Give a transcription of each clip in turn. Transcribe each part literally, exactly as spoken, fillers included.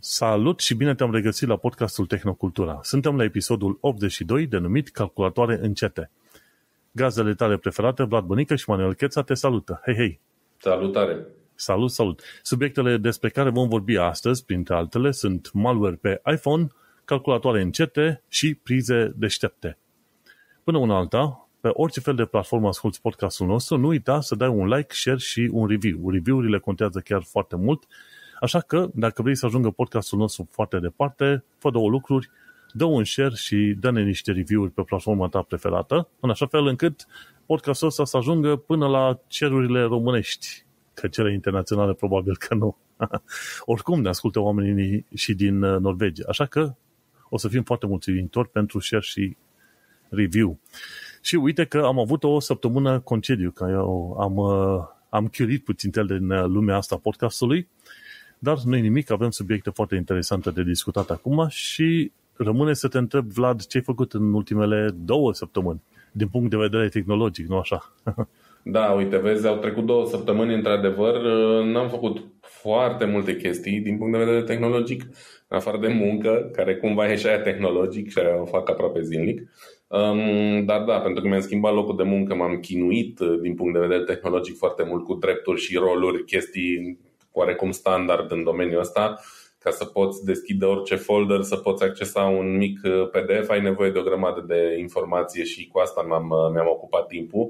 Salut și bine te-am regăsit la podcastul Tehnocultura. Suntem la episodul optzeci și doi, denumit Calculatoare încete. Gazdele tale preferate, Vlad Bănică și Manuel Cheța, te salută. Hei, hei! Salutare! Salut, salut! Subiectele despre care vom vorbi astăzi, printre altele, sunt malware pe iPhone, calculatoare încete și prize deștepte. Până una alta, pe orice fel de platformă asculti podcastul nostru, nu uita să dai un like, share și un review. Review-urile contează chiar foarte mult. Așa că, dacă vrei să ajungă podcastul nostru foarte departe, fă două lucruri, dă un share și dă-ne niște review-uri pe platforma ta preferată, în așa fel încât podcastul ăsta să ajungă până la cerurile românești, că cele internaționale probabil că nu. Oricum ne ascultă oamenii și din Norvegia, așa că o să fim foarte mulțumitori pentru share și review. Și uite că am avut o săptămână concediu, că eu am, am chiurit puțin din lumea asta podcastului. Dar nu-i nimic, avem subiecte foarte interesante de discutat acum și rămâne să te întreb, Vlad, ce ai făcut în ultimele două săptămâni, din punct de vedere tehnologic, nu așa? Da, uite, vezi, au trecut două săptămâni, într-adevăr, n-am făcut foarte multe chestii din punct de vedere tehnologic, în afară de muncă, care cumva e și aia tehnologic și aia o fac aproape zilnic. Um, dar da, pentru că mi-am schimbat locul de muncă, m-am chinuit din punct de vedere tehnologic foarte mult cu drepturi și roluri, chestii oarecum standard în domeniul ăsta. Ca să poți deschide orice folder, să poți accesa un mic P D F, ai nevoie de o grămadă de informație și cu asta mi-am, mi-am ocupat timpul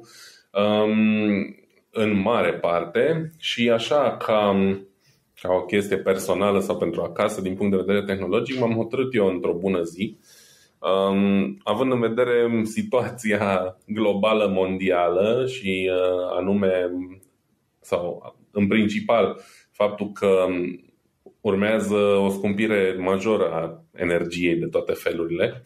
um, în mare parte. Și așa, ca, ca o chestie personală sau pentru acasă, din punct de vedere tehnologic, m-am hotărât eu într-o bună zi, um, având în vedere situația globală mondială și uh, anume, sau în principal, faptul că urmează o scumpire majoră a energiei de toate felurile,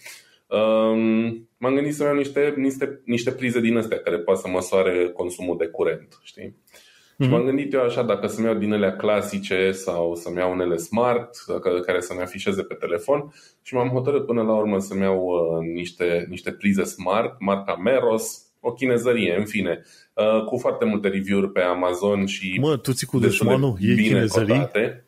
m-am gândit să iau niște, niște, niște prize din astea care poate să măsoare consumul de curent, știi? Mm-hmm. Și m-am gândit eu așa, dacă să-mi iau din ele clasice sau să-mi iau unele smart, care să-mi afișeze pe telefon, și m-am hotărât până la urmă să-mi iau niște, niște prize smart, marca Meros, o chinezărie, în fine, cu foarte multe review-uri pe Amazon și Mă, tu ții cu dușmanul, e chinezării?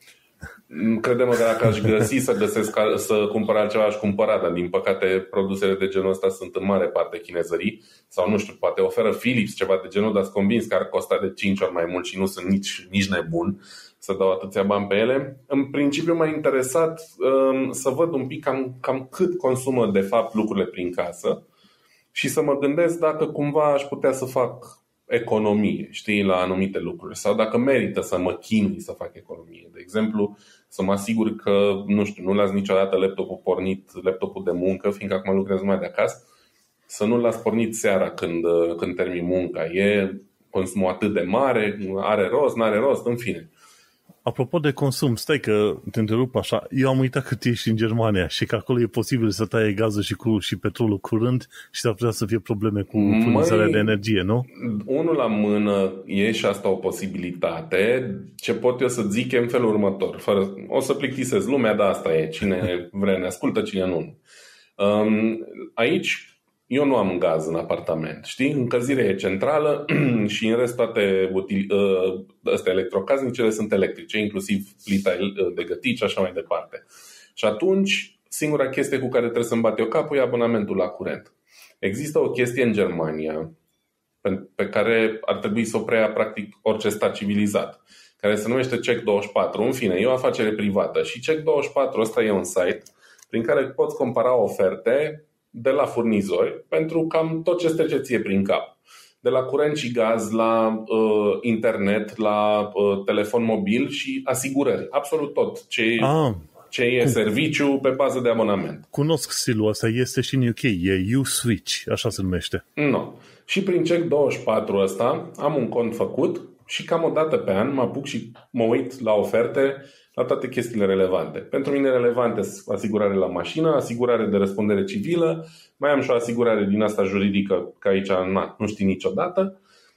Crede-mă că dacă aș găsi să găsesc să cumpăr altceva, aș cumpăra, dar din păcate produsele de genul ăsta sunt în mare parte chinezării. Sau nu știu, poate oferă Philips ceva de genul, dar sunt convins că ar costa de cinci ori mai mult și nu sunt nici, nici nebun să dau atâția bani pe ele. În principiu m-a interesat um, să văd un pic cam, cam cât consumă de fapt lucrurile prin casă și să mă gândesc dacă cumva aș putea să fac economie, știi, la anumite lucruri, sau dacă merită să mă chinui să fac economie. De exemplu, să mă asigur că, nu știu, nu las niciodată laptopul pornit, laptopul de muncă, fiindcă acum lucrez mai de acasă, să nu las pornit seara când, când termin munca. E consumul atât de mare, are rost, n-are rost, în fine. Apropo de consum, stai că te întrerup așa, eu am uitat că tu ești în Germania și că acolo e posibil să taie gazul și, cu, și petrolul curând și s-ar putea să fie probleme cu furnizarea de energie, nu? Unul la mână e și asta o posibilitate. Ce pot eu să zic e în felul următor. Fără, o să plictisez lumea, dar asta e. Cine vrea ne ascultă, cine nu. Um, aici eu nu am gaz în apartament, știi? Încălzirea e centrală și în rest toate astea electrocasnicele sunt electrice, inclusiv plita de gătit și așa mai departe. Și atunci, singura chestie cu care trebuie să-mi bat eu capul e abonamentul la curent. Există o chestie în Germania pe care ar trebui să o preia practic orice stat civilizat, care se numește Check douăzeci și patru. În fine, e o afacere privată și Check douăzeci și patru ăsta e un site prin care poți compara oferte de la furnizori pentru cam tot ce trece ție prin cap. De la curent și gaz, la uh, internet, la uh, telefon mobil și asigurări. Absolut tot ce, ah, ce e cum? Serviciu pe bază de abonament. Cunosc stilul ăsta, este și în U K, e U-Switch, așa se numește. Nu. No. Și prin Check douăzeci și patru ăsta am un cont făcut și cam o dată pe an mă apuc și mă uit la oferte, la toate chestiile relevante. Pentru mine relevante sunt asigurare la mașină, asigurare de răspundere civilă, mai am și o asigurare din asta juridică, că aici na, nu știi niciodată.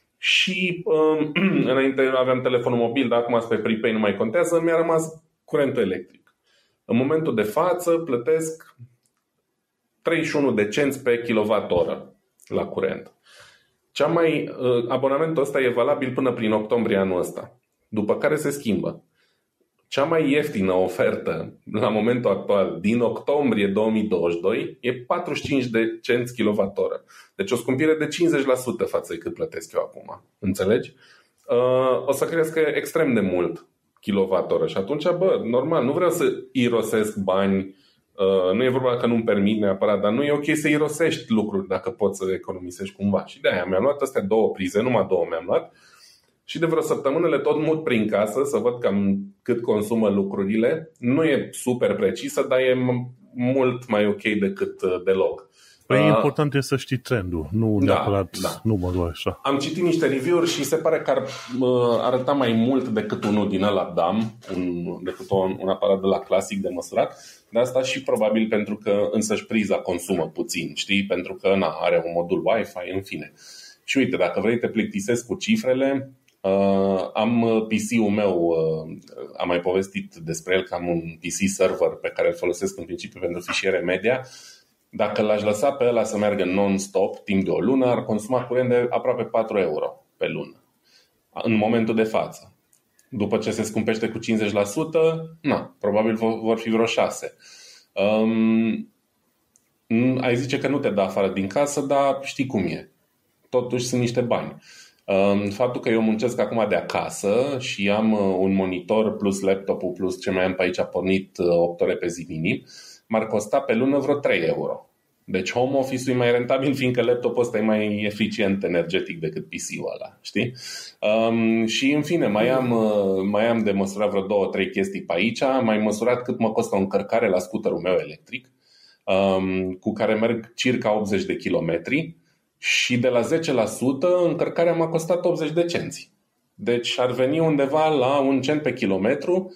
Și um, înainte aveam telefonul mobil, dar acum spre prepay nu mai contează, mi-a rămas curentul electric. În momentul de față plătesc treizeci și unu de cenți pe kilowattoră la curent. Cea mai, abonamentul ăsta e valabil până prin octombrie anul ăsta, după care se schimbă. cea mai ieftină ofertă la momentul actual din octombrie două mii douăzeci și doi e patruzeci și cinci de cenți kilowattoră. Deci o scumpire de cincizeci la sută față de cât plătesc eu acum. Înțelegi? Uh, o să crească extrem de mult kilowattoră și atunci, bă, normal, nu vreau să irosesc bani. Uh, nu e vorba că nu-mi permit neapărat, dar nu e ok să irosești lucruri dacă poți să economisești cumva. Și de aia mi-am luat astea două prize, numai două mi-am luat. Și de vreo săptămână le tot mut prin casă să văd cam cât consumă lucrurile. Nu e super precisă, dar e mult mai ok decât deloc. Păi uh, important e să știi trendul, nu da, neapărat da. numărul așa. Am citit niște review-uri și se pare că ar uh, arăta mai mult decât unul din ăla D A M, un, decât un, un aparat de la clasic de măsurat. De asta și probabil pentru că însăși priza consumă puțin, știi? Pentru că na, are un modul Wi-Fi, în fine. Și uite, dacă vrei te plictisesc cu cifrele, Uh, am P C-ul meu, uh, am mai povestit despre el că am un P C server pe care îl folosesc în principiu pentru fișiere media. Dacă l-aș lăsa pe ăla să meargă non-stop timp de o lună, ar consuma curent de aproape patru euro pe lună în momentul de față. După ce se scumpește cu cincizeci la sută, na, probabil vor fi vreo șase. um, Ai zice că nu te dă afară din casă, dar știi cum e. Totuși sunt niște bani. Faptul că eu muncesc acum de acasă și am un monitor plus laptopul plus ce mai am pe aici pornit opt ore pe zi minim, m-ar costa pe lună vreo trei euro. Deci home office-ul e mai rentabil fiindcă laptopul ăsta e mai eficient energetic decât P C-ul ăla, știi? Um, și în fine, mai am, mai am de măsurat vreo două, trei chestii pe aici. Am mai măsurat cât mă costă o încărcare la scuterul meu electric, um, cu care merg circa optzeci de kilometri. Și de la zece la sută încărcarea m-a costat optzeci de cenți. Deci ar veni undeva la un cent pe kilometru,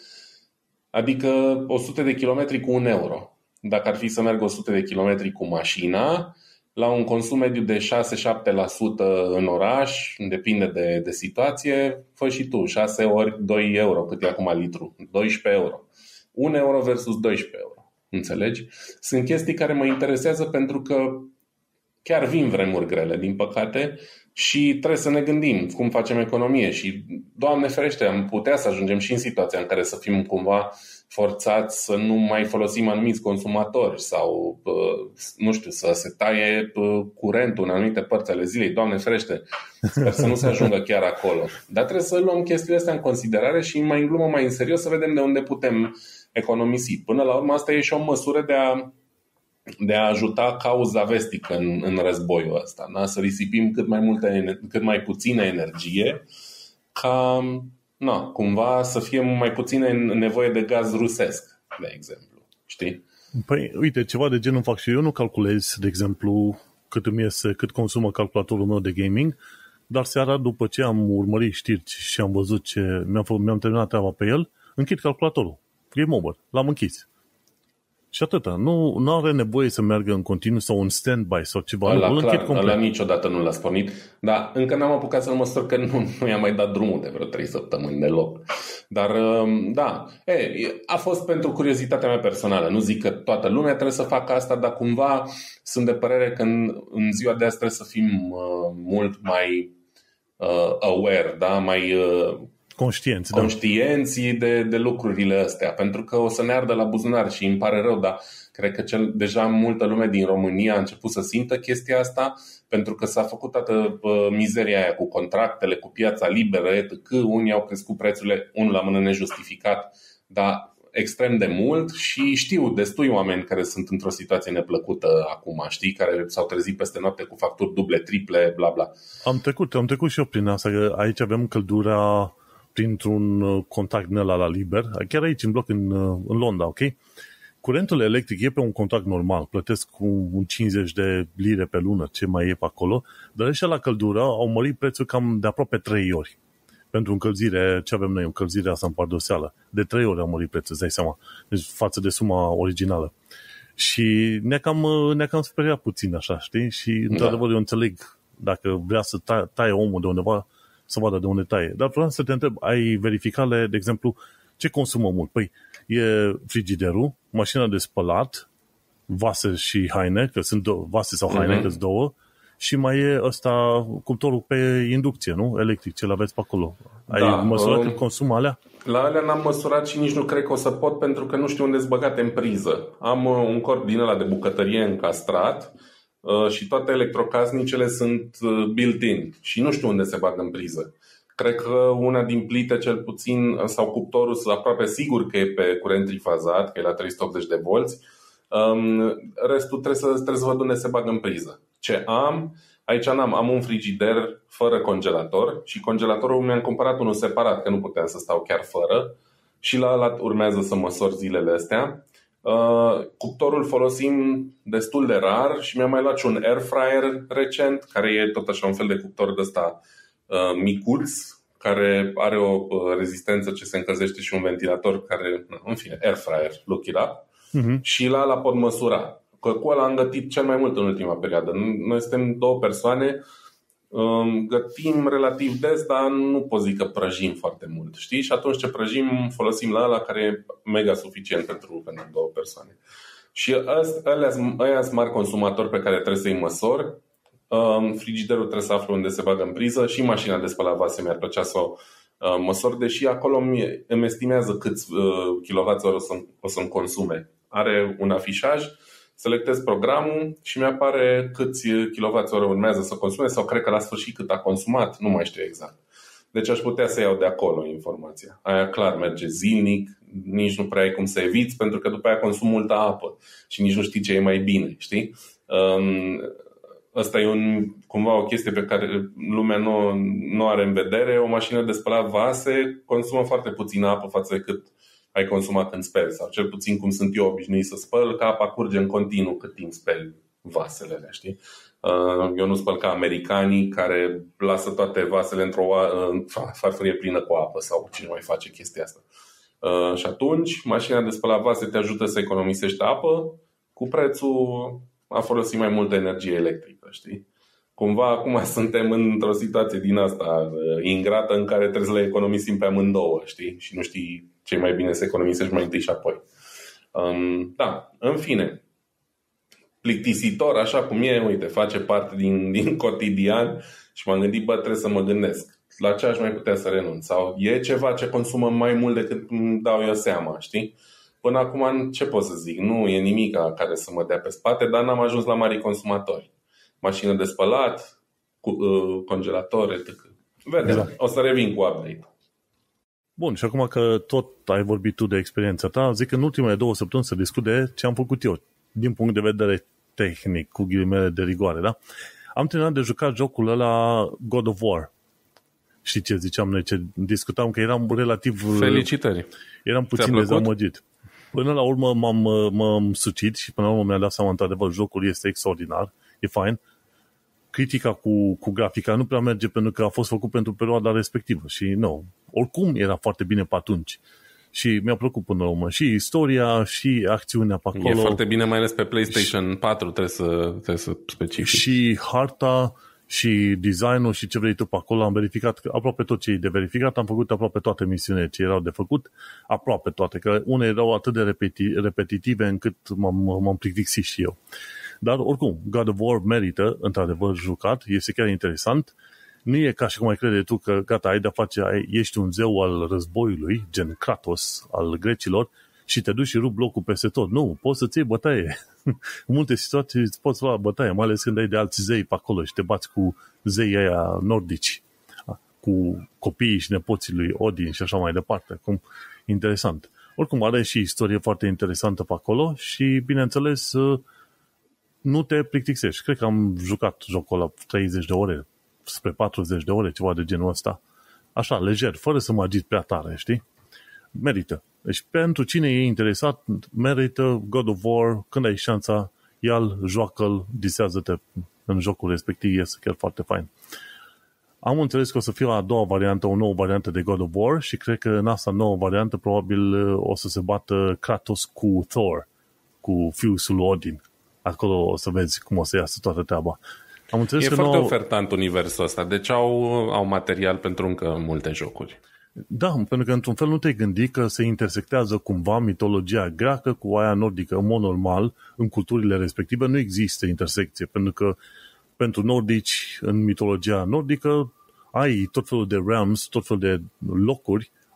adică o sută de kilometri cu un euro. Dacă ar fi să merg o sută de kilometri cu mașina, la un consum mediu de șase-șapte la sută în oraș, depinde de, de situație, fă și tu, șase ori doi euro, cât e acum litru, doisprezece euro. un euro versus doisprezece euro. Înțelegi? Sunt chestii care mă interesează pentru că chiar vin vremuri grele, din păcate, și trebuie să ne gândim cum facem economie. Și, Doamne ferește, am putea să ajungem și în situația în care să fim cumva forțați să nu mai folosim anumiți consumatori sau, nu știu, să se taie curentul în anumite părți ale zilei. Doamne ferește, sper să nu se ajungă chiar acolo. Dar trebuie să luăm chestiile astea în considerare și mai în glumă, mai în serios, să vedem de unde putem economisi. Până la urmă, asta e și o măsură de a de a ajuta cauza vestică în, în războiul ăsta, da? Să risipim cât mai, multe, cât mai puțină energie ca, na, cumva să fie mai puțină nevoie de gaz rusesc, de exemplu. Știi? Păi, uite, ceva de genul fac și eu, nu calculez, de exemplu, cât îmi iese, cât consumă calculatorul meu de gaming, dar seara, după ce am urmărit știri și am văzut ce mi-am, mi-am terminat treaba pe el, închid calculatorul. Game over. L-am închis. Și atâta. Nu, nu are nevoie să meargă în continuu sau un stand-by sau ceva. Ăla, clar, ăla niciodată nu l-a pornit. Dar încă n-am apucat să-l măsor că nu, nu i-am mai dat drumul de vreo trei săptămâni deloc. Dar, da, e, a fost pentru curiozitatea mea personală. Nu zic că toată lumea trebuie să facă asta, dar cumva sunt de părere că în, în ziua de azi trebuie să fim uh, mult mai uh, aware, da? Mai... Uh, Conștienți, conștienți da. de, de lucrurile astea, pentru că o să ne ardă la buzunar și îmi pare rău, dar cred că cel, deja multă lume din România a început să simtă chestia asta, pentru că s-a făcut toată uh, mizeria aia cu contractele, cu piața liberă, et cetera. Unii au crescut prețurile, unul la mână nejustificat, dar extrem de mult și știu destui oameni care sunt într-o situație neplăcută acum, știi, care s-au trezit peste noapte cu facturi duble, triple, bla bla. Am trecut, am trecut și eu prin asta, că aici avem căldura printr-un contact din ăla la liber, chiar aici în bloc în, în Londra, ok? Curentul electric e pe un contract normal, plătesc cu un cincizeci de lire pe lună, ce mai e pe acolo, dar ăștia la căldură au mărit prețul cam de aproape trei ori. Pentru încălzire, ce avem noi, încălzirea asta în pardoseală, de trei ori au mărit prețul, îți dai seama, deci față de suma originală. Și ne-a cam, ne-a cam speriat puțin așa, știi? Și într-adevăr da. Eu înțeleg, dacă vrea să taie, taie omul de undeva, să vadă de unde taie. Dar vreau să te întreb, ai verificale, de exemplu, ce consumă mult? Păi, e frigiderul, mașina de spălat, vase și haine, că sunt două, vase sau haine, uh-huh. că sunt două, și mai e ăsta, cuptorul pe inducție, nu? Electric, ce-l aveți pe acolo. Ai da, măsurat um, cât consumă alea? La alea n-am măsurat și nici nu cred că o să pot, pentru că nu știu unde-s băgate în priză. Am un corp din ăla de bucătărie încastrat și toate electrocasnicele sunt built-in și nu știu unde se bagă în priză. Cred că una din plite cel puțin, sau cuptorul, sunt aproape sigur că e pe curent trifazat, că e la trei sute optzeci de volți. Restul trebuie să, trebuie să văd unde se bagă în priză. Ce am? Aici n-am, am un frigider fără congelator și congelatorul mi-am cumpărat unul separat, că nu puteam să stau chiar fără, și la ăla urmează să măsor zilele astea. Uh, cuptorul folosim destul de rar și mi-am mai luat și un air fryer recent, care e tot așa un fel de cuptor de ăsta uh, micuț, care are o uh, rezistență ce se încălzește și un ventilator care, na, în fine, air fryer, look it up. Uh-huh. Și la ăla pot măsura. Că cu ăla am gătit cel mai mult în ultima perioadă. Noi suntem două persoane, gătim relativ des, dar nu pot zic că prăjim foarte mult, știi? Și atunci ce prăjim folosim la ăla, care e mega suficient pentru, pentru două persoane. Și ăia sunt mari consumatori pe care trebuie să-i măsor. Frigiderul trebuie să aflu unde se bagă în priză și mașina de spălat vase mi-ar plăcea să o măsor, deși acolo îmi estimează câți kilowatt-ori o să-mi, o să-mi consume. Are un afișaj, selectez programul și mi-apare câți kilowatt-ore urmează să consume sau cred că la sfârșit cât a consumat, nu mai știu exact. Deci aș putea să iau de acolo informația. Aia clar merge zilnic, nici nu prea ai cum să eviți, pentru că după aia consum multă apă și nici nu știi ce e mai bine, știi? Asta e un, cumva o chestie pe care lumea nu, nu are în vedere. O mașină de spălat vase consumă foarte puțină apă față de cât ai consumat când speli, sau cel puțin cum sunt eu obișnuit să spăl, că apa curge în continuu cât timp speli vasele alea, știi? Eu nu spăl ca americanii care lasă toate vasele într-o farfurie plină cu apă sau cine mai face chestia asta. Și atunci mașina de spălat vase te ajută să economisești apă cu prețul a folosi mai multă energie electrică, știi? Cumva acum suntem într-o situație din asta ingrată în care trebuie să le economisim pe amândouă, știi? Și nu știi ce mai bine să economisești mai întâi și apoi. Um, da, în fine, plictisitor, așa cum e, uite, face parte din, din cotidian și m-am gândit, bă, trebuie să mă gândesc la ce aș mai putea să renunț. Sau e ceva ce consumă mai mult decât îmi dau eu seama, știi? Până acum, ce pot să zic? Nu e nimic care să mă dea pe spate, dar n-am ajuns la mari consumatori. Mașină de spălat, cu, uh, congelator, et cetera. Vedem, exact. O să revin cu update. Bun, și acum că tot ai vorbit tu de experiența ta, zic că în ultimele două săptămâni să discut de ce am făcut eu, din punct de vedere tehnic, cu ghilimele de rigoare, da? Am terminat de jucat jocul ăla God of War. Știi ce ziceam noi, ce discutam, că eram relativ... Felicitări! Eram puțin dezamăgit. Până la urmă m-am, m-am sucit și până la urmă mi-am dat seama, într-adevăr, jocul este extraordinar, e fain. Critica cu, cu grafica nu prea merge pentru că a fost făcut pentru perioada respectivă și nu, oricum era foarte bine pe atunci. Și mi-a plăcut până la urmă și istoria și acțiunea pe acolo. E foarte bine, mai ales pe PlayStation și, patru, trebuie să, trebuie să specifici. Și harta și designul și ce vrei tu pe acolo. Am verificat aproape tot ce e de verificat, am făcut aproape toate misiunile ce erau de făcut, aproape toate, că unele erau atât de repeti- repetitive încât m-am, m-am plictisit și eu. Dar oricum, God of War merită, într-adevăr, jucat, este chiar interesant. Nu e ca și cum ai crede tu că gata, ai de-a face, ai, ești un zeu al războiului, gen Kratos, al grecilor, și te duci și rupi locul peste tot. Nu, poți să-ți iei bătaie. În multe situații îți poți lua bătaie, mai ales când ai de alți zei pe acolo și te bați cu zeii aia nordici, cu copiii și nepoții lui Odin și așa mai departe. Cum interesant. Oricum, are și istorie foarte interesantă pe acolo și, bineînțeles, nu te plictisești. Cred că am jucat jocul la treizeci de ore, spre patruzeci de ore, ceva de genul ăsta. Așa, lejer, fără să mă agit prea tare, știi? Merită. Deci, pentru cine e interesat, merită God of War, când ai șansa, ia-l, joacă-l, disează-te în jocul respectiv, este chiar foarte fain. Am înțeles că o să fie a doua variantă, o nouă variantă de God of War și cred că în asta nouă variantă probabil o să se bată Kratos cu Thor, cu fiul lui Odin. Acolo o să vezi cum o să iasă toată treaba. Am înțeles e că foarte nouă... ofertant universul ăsta, deci au, au material pentru încă multe jocuri. Da, pentru că într-un fel nu te-ai gândit că se intersectează cumva mitologia greacă cu aia nordică. În mod normal, în culturile respective nu există intersecție, pentru că pentru nordici, în mitologia nordică, ai tot felul de realms, tot felul de locuri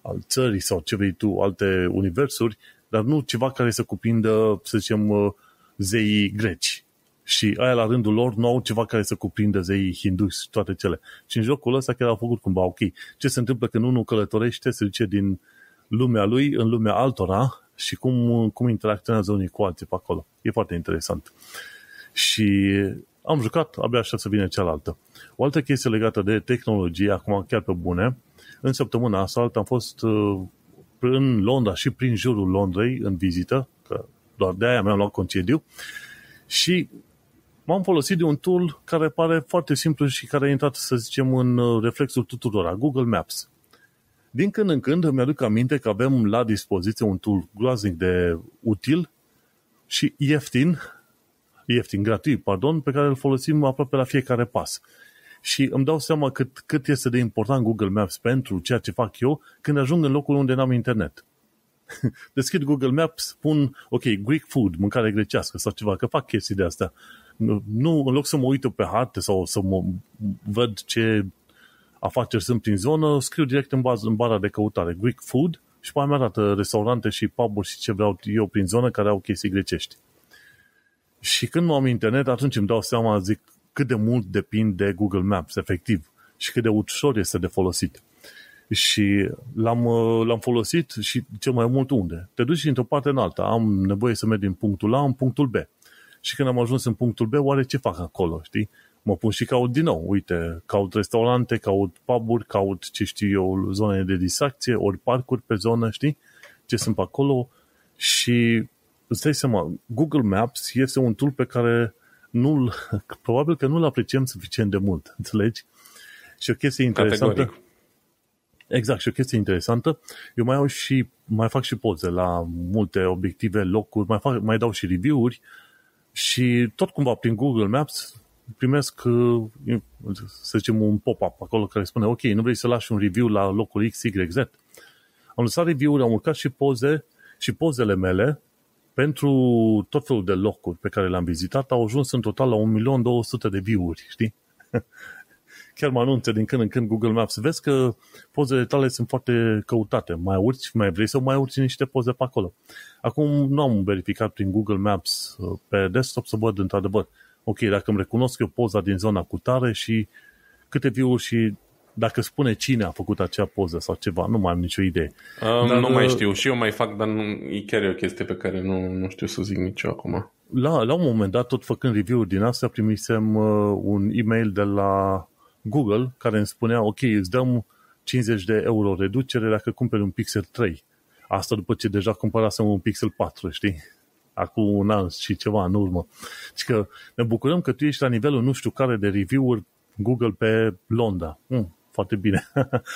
al țării sau ce vrei tu, alte universuri, dar nu ceva care să cuprindă, să zicem, zeii greci. Și aia la rândul lor nu au ceva care să cuprindă zeii hindui și toate cele. Și în jocul ăsta chiar au făcut cumva ok. Ce se întâmplă când unul călătorește, se duce din lumea lui în lumea altora și cum, cum interacționează unii cu alții pe acolo. E foarte interesant. Și am jucat, abia așa să vină cealaltă. O altă chestie legată de tehnologie, acum chiar pe bune, în săptămâna asta am fost în Londra și prin jurul Londrei în vizită, că doar de aia mi-am luat concediu, și m-am folosit de un tool care pare foarte simplu și care a intrat, să zicem, în reflexul tuturora, Google Maps. Din când în când îmi aduc aminte că avem la dispoziție un tool groaznic de util și ieftin, ieftin, gratuit, pardon, pe care îl folosim aproape la fiecare pas. Și îmi dau seama cât, cât este de important Google Maps pentru ceea ce fac eu când ajung în locul unde n-am internet. Deschid Google Maps, pun, ok, Greek food, mâncare grecească sau ceva, că fac chestii de astea. Nu, în loc să mă uit pe hartă sau să mă văd ce afaceri sunt prin zonă, scriu direct în, bază, în bara de căutare Greek food și pe aia mi arată restaurante și pub-uri și ce vreau eu prin zonă care au chestii grecești. Și când nu am internet, atunci îmi dau seama, zic, cât de mult depind de Google Maps, efectiv, și cât de ușor este de folosit. Și l-am, l-am folosit și cel mai mult unde? Te duci dintr-o parte în alta. Am nevoie să merg din punctul A în punctul B. Și când am ajuns în punctul B, oare ce fac acolo, știi? Mă pun și caut din nou. Uite, caut restaurante, caut pub-uri, caut, ce știu eu, zone de distracție, ori parcuri pe zonă, știi? Ce sunt pe acolo. Și îți dai seama, Google Maps este un tool pe care nu probabil că nu-l apreciem suficient de mult, înțelegi? Și o chestie interesantă. Categoric. Exact, și o chestie interesantă, eu mai, au și, mai fac și poze la multe obiective, locuri, mai, fac, mai dau și review-uri și tot cumva prin Google Maps primesc, să zicem, un pop-up acolo care spune, ok, nu vrei să lași un review la locul X Y Z? Am lăsat review-uri, am urcat și poze și pozele mele pentru tot felul de locuri pe care le-am vizitat au ajuns în total la un milion două sute de view-uri, știi? Chiar mă anunță din când în când Google Maps. Vezi că pozele tale sunt foarte căutate. Mai urci, mai vrei să mai urci niște poze pe acolo. Acum nu am verificat prin Google Maps pe desktop să văd într-adevăr. Ok, dacă îmi recunosc eu poza din zona cu tare și câte view-uri și dacă spune cine a făcut acea poză sau ceva, nu mai am nicio idee. Um, dar, nu mai știu. Și eu mai fac, dar nu, e chiar o chestie pe care nu, nu știu să zic nici eu acum. La, la un moment dat, tot făcând review-uri din astea, primisem uh, un e-mail de la Google care îmi spunea, ok, îți dăm cincizeci de euro reducere dacă cumperi un Pixel trei. Asta după ce deja cumpărasem un Pixel patru, știi? Acum un an și ceva în urmă. Și că ne bucurăm că tu ești la nivelul nu știu care de review-uri Google pe Londra. Mm, foarte bine.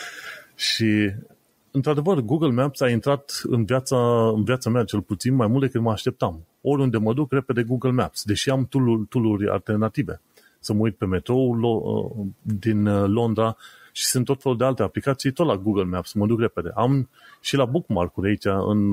Și într-adevăr, Google Maps a intrat în viața, în viața mea cel puțin mai mult decât mă așteptam. Oriunde mă duc, repede Google Maps, deși am tool-uri alternative. Să mă uit pe metrou din Londra și sunt tot felul de alte aplicații, tot la Google Maps, mă duc repede. Am și la bookmark-uri aici în,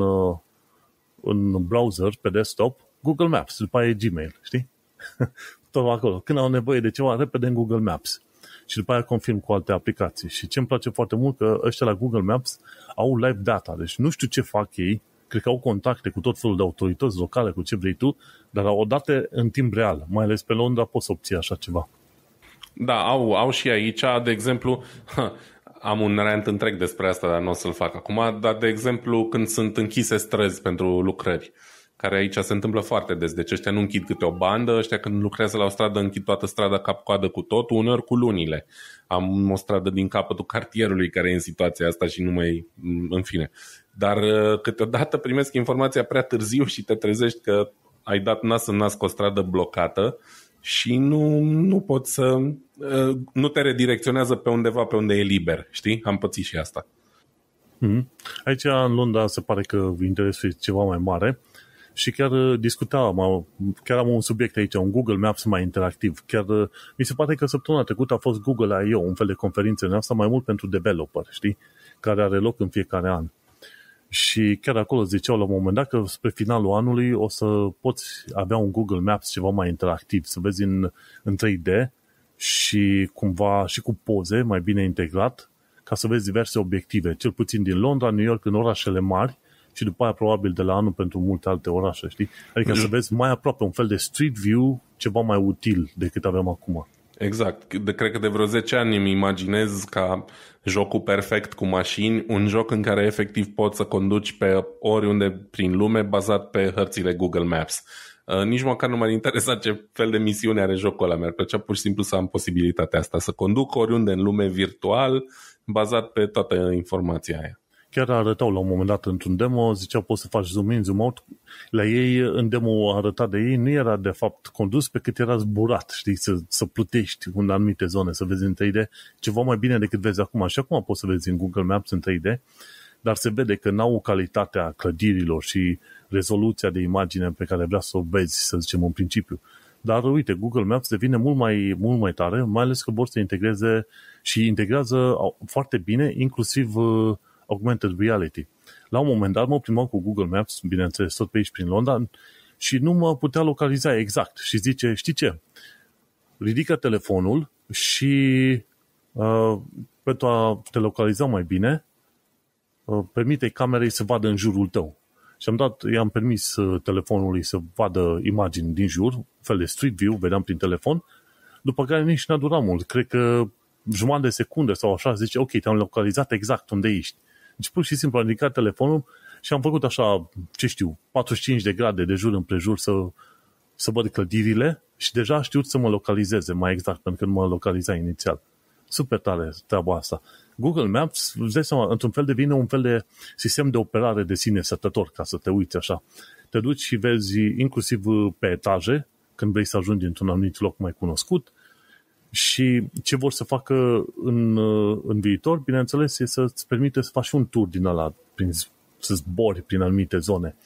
în browser, pe desktop, Google Maps, după aia e Gmail, știi? Tot acolo. Când au nevoie de ceva, repede în Google Maps. Și după aia confirm cu alte aplicații. Și ce îmi place foarte mult, că ăștia la Google Maps au live data. Deci nu știu ce fac ei, cred că au contacte cu tot felul de autorități locale, cu ce vrei tu, dar au date în timp real. Mai ales pe Londra poți să obții așa ceva. Da, au, au și aici, de exemplu, am un rant întreg despre asta, dar nu o să-l fac acum, dar de exemplu când sunt închise străzi pentru lucrări, care aici se întâmplă foarte des, deci ăștia nu închid câte o bandă, ăștia când lucrează la o stradă închid toată strada cap-coadă cu tot, uneori cu lunile. Am o stradă din capătul cartierului care e în situația asta și nu mai, în fine. Dar câteodată primesc informația prea târziu și te trezești că ai dat nas în nas cu o stradă blocată și nu, nu poți să, nu te redirecționează pe undeva pe unde e liber, știi? Am pățit și asta. Aici în Londra se pare că interesul e ceva mai mare. Și chiar discutam, chiar am un subiect aici, un Google Maps mai interactiv. Chiar mi se pare că săptămâna trecută a fost Google I O, un fel de conferință în asta, mai mult pentru developer, știi? Care are loc în fiecare an. Și chiar acolo ziceau la un moment dat că spre finalul anului o să poți avea un Google Maps ceva mai interactiv, să vezi în, în trei D și cumva și cu poze mai bine integrat, ca să vezi diverse obiective, cel puțin din Londra, New York, în orașele mari și după aia probabil de la anul pentru multe alte orașe, știi? Adică mm. să vezi mai aproape un fel de street view, ceva mai util decât avem acum. Exact. De, cred că de vreo zece ani îmi imaginez ca jocul perfect cu mașini, un joc în care efectiv poți să conduci pe oriunde prin lume bazat pe hărțile Google Maps. Uh, nici măcar nu m-ar interesa ce fel de misiune are jocul ăla. Mi-ar plăcea pur și simplu să am posibilitatea asta, să conduc oriunde în lume virtual bazat pe toată informația aia. Chiar arătau la un moment dat într-un demo, ziceau poți să faci zoom in, zoom out. La ei, în demo arătat de ei, nu era de fapt condus pe cât era zburat, știi, să, să plutești în anumite zone, să vezi în trei D ceva mai bine decât vezi acum. Și acum poți să vezi în Google Maps în trei D, dar se vede că n-au calitatea clădirilor și rezoluția de imagine pe care vrea să o vezi, să zicem, în principiu. Dar uite, Google Maps devine mult mai, mult mai tare, mai ales că vor să integreze și integrează foarte bine, inclusiv uh, augmented reality. La un moment dat mă plimbam cu Google Maps, bineînțeles, tot pe aici prin Londra, și nu mă putea localiza exact. Și zice, știi ce? Ridică telefonul și uh, pentru a te localiza mai bine, uh, permite camerei să vadă în jurul tău. Și am dat, i-am permis uh, telefonului să vadă imagini din jur, un fel de street view, vedeam prin telefon, după care nici n-a durat mult. Cred că jumătate de secundă sau așa, zice, ok, te-am localizat exact unde ești. Deci pur și simplu am ridicat telefonul și am făcut așa, ce știu, patruzeci și cinci de grade de jur împrejur să, să văd clădirile și deja știut să mă localizeze mai exact, pentru că nu mă localiza inițial. Super tare treaba asta. Google Maps, îți dai seama, într-un fel devine un fel de sistem de operare de sine stătător, ca să te uiți așa. Te duci și vezi inclusiv pe etaje, când vrei să ajungi într-un anumit loc mai cunoscut, și ce vor să facă în, în viitor, bineînțeles, e să-ți permite să faci un tur din ăla, prin, să zbori prin anumite zone.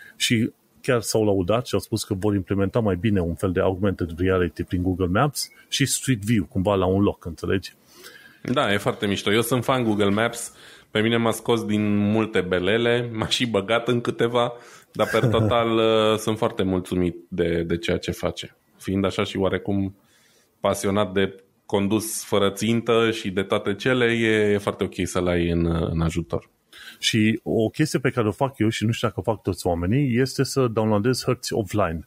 Și chiar s-au laudat și au spus că vor implementa mai bine un fel de augmented reality prin Google Maps și Street View, cumva la un loc, înțelegi? Da, e foarte mișto. Eu sunt fan Google Maps, pe mine m-a scos din multe belele, m-a și băgat în câteva, dar per total sunt foarte mulțumit de, de ceea ce face. Fiind așa și oarecum pasionat de condus fără țintă și de toate cele, e, e foarte ok să-l ai în, în ajutor. Și o chestie pe care o fac eu și nu știu dacă o fac toți oamenii este să downloadez hărți offline.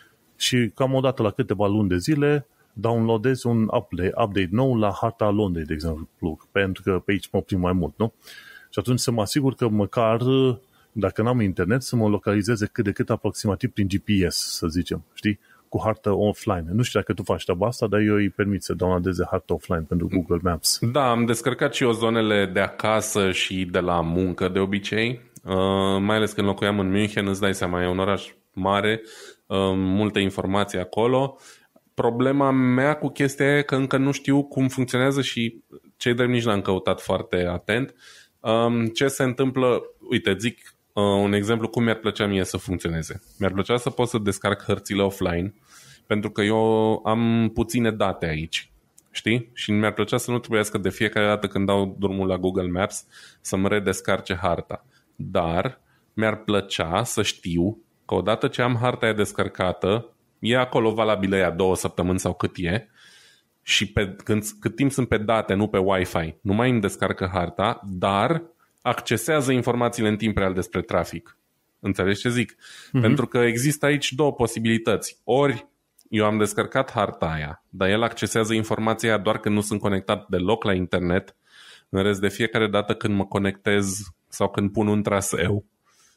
Și cam o dată la câteva luni de zile downloadez un update, update nou la harta Londrei, de exemplu, pentru că pe aici mă prim mai mult, nu? Și atunci să mă asigur că măcar, dacă n-am internet, să mă localizeze cât de cât aproximativ prin G P S, să zicem, știi? Cu hartă offline. Nu știu dacă tu faci treaba asta, dar eu îi permit să downloadeze hartă offline pentru Google Maps. Da, am descărcat și eu zonele de acasă și de la muncă de obicei, uh, mai ales când locuiam în München, îți dai seama, e un oraș mare, uh, multe informații acolo. Problema mea cu chestia e că încă nu știu cum funcționează și cei drept nici n-am căutat foarte atent. Um, ce se întâmplă, uite, zic uh, un exemplu cum mi-ar plăcea mie să funcționeze. Mi-ar plăcea să pot să descarc hărțile offline, pentru că eu am puține date aici, știi? Și mi-ar plăcea să nu trebuiască de fiecare dată când dau drumul la Google Maps să-mi redescarce harta. Dar mi-ar plăcea să știu că odată ce am harta aia descărcată, e acolo valabilă ea două săptămâni sau cât e, și pe, când, cât timp sunt pe date, nu pe Wi-Fi, nu mai îmi descarcă harta, dar accesează informațiile în timp real despre trafic. Înțelegi ce zic? Mm-hmm. Pentru că există aici două posibilități. Ori eu am descărcat harta aia, dar el accesează informația aia doar când nu sunt conectat deloc la internet, în rest de fiecare dată când mă conectez sau când pun un traseu,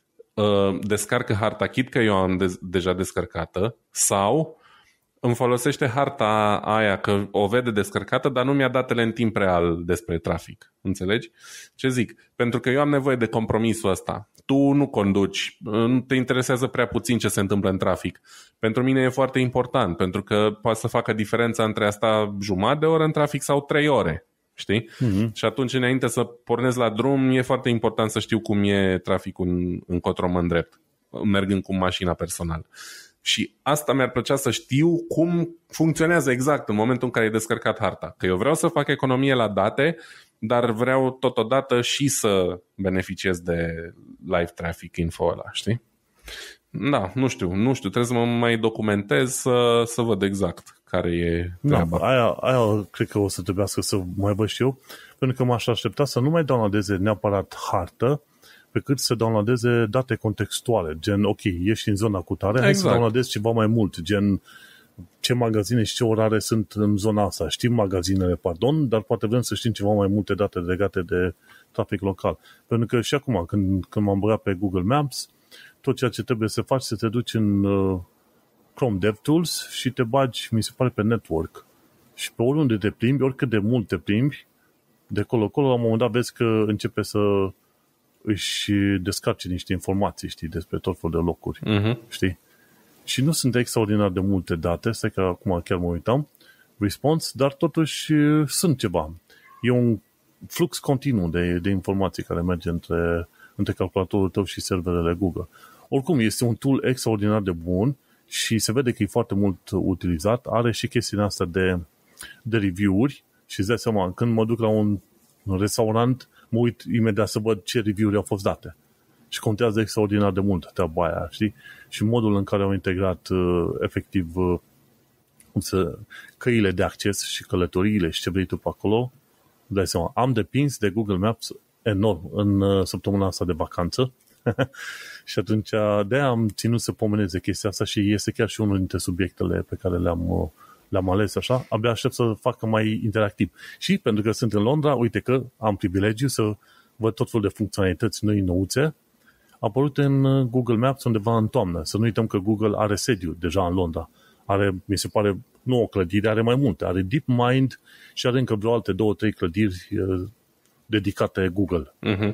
descarcă harta chit că eu am de- deja descărcată, sau îmi folosește harta aia că o vede descărcată, dar nu mi-a datele în timp real despre trafic. Înțelegi? Ce zic? Pentru că eu am nevoie de compromisul ăsta. Tu nu conduci, nu te interesează prea puțin ce se întâmplă în trafic. Pentru mine e foarte important, pentru că poate să facă diferența între asta jumătate de oră în trafic sau trei ore. Știi? Mm-hmm. Și atunci, înainte să pornesc la drum, e foarte important să știu cum e traficul încotro mă îndrept, mergând cu mașina personală. Și asta mi-ar plăcea să știu cum funcționează exact în momentul în care e descărcat harta. Că eu vreau să fac economie la date, dar vreau totodată și să beneficiez de live traffic info ăla, știi? Da, nu știu, nu știu, trebuie să mă mai documentez să, să văd exact care e treaba. Da, aia, aia cred că o să trebuiască să mai văd și eu, pentru că m-aș aștepta să nu mai downloadeze neapărat hartă, pe cât să downloadeze date contextuale, gen, ok, ești în zona cu tare, exact. Hai să downloadezi ceva mai mult, gen ce magazine și ce orare sunt în zona asta. Știm magazinele, pardon, dar poate vrem să știm ceva mai multe date legate de trafic local. Pentru că și acum, când, când m-am băgat pe Google Maps, tot ceea ce trebuie să faci, să te duci în uh, Chrome DevTools și te bagi, mi se pare, pe network. Și pe oriunde te plimbi, oricât de mult te plimbi, de acolo-acolo, la un moment dat vezi că începe să își descarce niște informații, știi, despre tot felul de locuri, uh-huh. știi? Și nu sunt extraordinar de multe date, stai că acum chiar mă uitam, response, dar totuși sunt ceva. E un flux continuu de, de informații care merge între, între calculatorul tău și serverele Google. Oricum, este un tool extraordinar de bun și se vede că e foarte mult utilizat. Are și chestiunea asta de, de review-uri și îți dai seama, când mă duc la un restaurant, mă uit imediat să văd ce review-uri au fost date. Și contează extraordinar de mult treaba aia, știi? Și modul în care au integrat uh, efectiv uh, să, căile de acces și călătoriile și ce vrei tu pe acolo, dai seama, am depins de Google Maps enorm în uh, săptămâna asta de vacanță și atunci de-aia am ținut să pomenez de chestia asta și este chiar și unul dintre subiectele pe care le-am, uh, le-am ales așa, abia aștept să facă mai interactiv. Și pentru că sunt în Londra, uite că am privilegiu să văd tot felul de funcționalități noi nouțe apărute în Google Maps undeva în toamnă. Să nu uităm că Google are sediu deja în Londra. Are, mi se pare, nu o clădire, are mai multe. Are DeepMind și are încă vreo alte două, trei clădiri uh, dedicate Google. Uh-huh.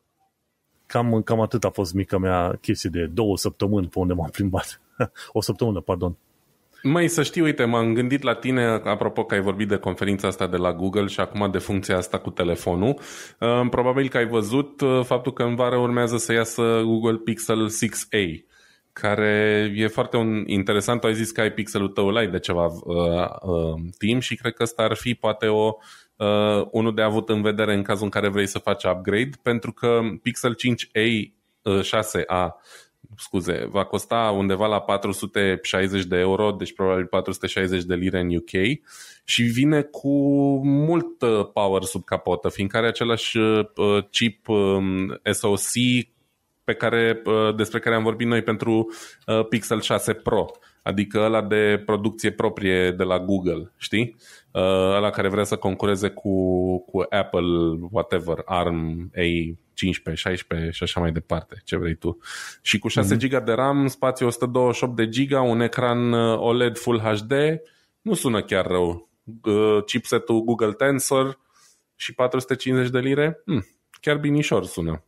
Cam, cam atât a fost mica mea chestie de două săptămâni pe unde m-am plimbat. O săptămână, pardon. Măi, să știi, uite, m-am gândit la tine, apropo că ai vorbit de conferința asta de la Google și acum de funcția asta cu telefonul. Probabil că ai văzut faptul că în vară urmează să iasă Google Pixel șase A, care e foarte un, interesant. Tu ai zis că ai pixelul tău, îl ai de ceva uh, uh, timp și cred că ăsta ar fi poate o, uh, unul de avut în vedere în cazul în care vrei să faci upgrade, pentru că Pixel cinci A, uh, șase A, scuze, va costa undeva la patru sute șaizeci de euro, deci probabil patru sute șaizeci de lire în U K și vine cu mult power sub capotă, fiindcă are același chip S O C pe care, despre care am vorbit noi pentru Pixel șase Pro, adică ăla de producție proprie de la Google, știi? Ăla care vrea să concureze cu, cu Apple, whatever, ARM, A cincisprezece, șaisprezece și așa mai departe, ce vrei tu. Și cu șase giga de RAM, spațiu o sută douăzeci și opt de giga, un ecran O L E D Full H D, nu sună chiar rău. Chipsetul Google Tensor și patru sute cincizeci de lire, hm, chiar binișor sună.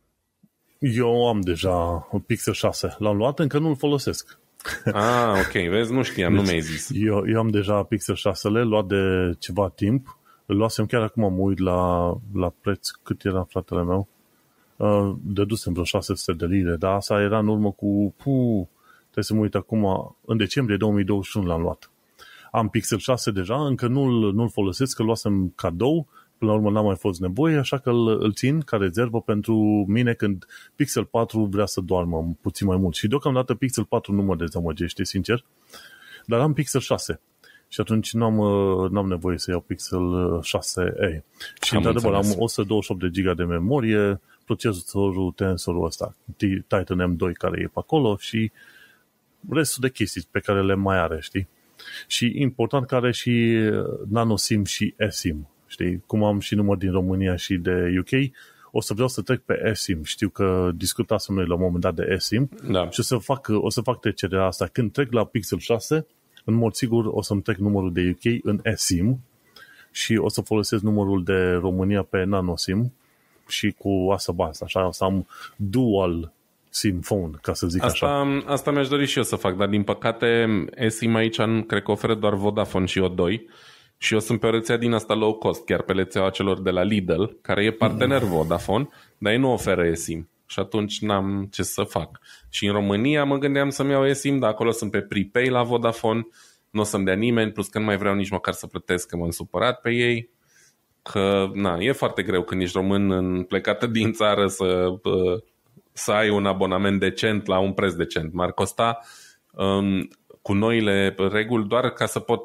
Eu am deja un Pixel șase, l-am luat, încă nu-l folosesc. Ah, ok, vezi, nu știam, deci, nu mi-ai zis. Eu, eu am deja Pixel șase-le, luat de ceva timp, îl luasem chiar acum, mă uit la, la preț, cât era fratele meu, uh, dădusem vreo șase sute de lire, dar asta era în urmă cu, puh, trebuie să mă uit acum, în decembrie două mii douăzeci și unu l-am luat. Am Pixel șase deja, încă nu-l, nu-l folosesc, că îl luasem cadou, până la urmă n-a mai fost nevoie, așa că îl, îl țin ca rezervă pentru mine când Pixel patru vrea să doarmă puțin mai mult. Și deocamdată Pixel patru nu mă dezamăgește, sincer, dar am Pixel șase și atunci n-am, n-am nevoie să iau Pixel șase A. Și într-adevăr am o sută douăzeci și opt de giga de memorie, procesorul Tensorul ăsta, Titan M doi care e pe acolo și restul de chestii pe care le mai are, știi? Și important că are și nano SIM și eSIM. Știi, cum am și număr din România și de U K, o să vreau să trec pe eSIM. Știu că discutasem noi la un moment dat de eSIM da. Și o să fac, o să fac trecerea asta. Când trec la Pixel șase, în mod sigur o să-mi trec numărul de U K în eSIM și o să folosesc numărul de România pe nano SIM și cu asta basta. Așa o să am dual SIM phone, ca să zic asta, așa. Asta mi-aș dori și eu să fac, dar din păcate eSIM aici cred că oferă doar Vodafone și O doi. Și eu sunt pe o rețea din asta low cost, chiar pe rețeaua celor de la Lidl, care e partener Vodafone, dar ei nu oferă eSIM. Și atunci n-am ce să fac. Și în România mă gândeam să-mi iau eSIM, dar acolo sunt pe prepay la Vodafone, nu o să-mi dea nimeni, plus că nu mai vreau nici măcar să plătesc, că m-am supărat pe ei. Că, na, e foarte greu când ești român în plecată din țară să, să ai un abonament decent la un preț decent. M-ar costa um, cu noile reguli doar ca să pot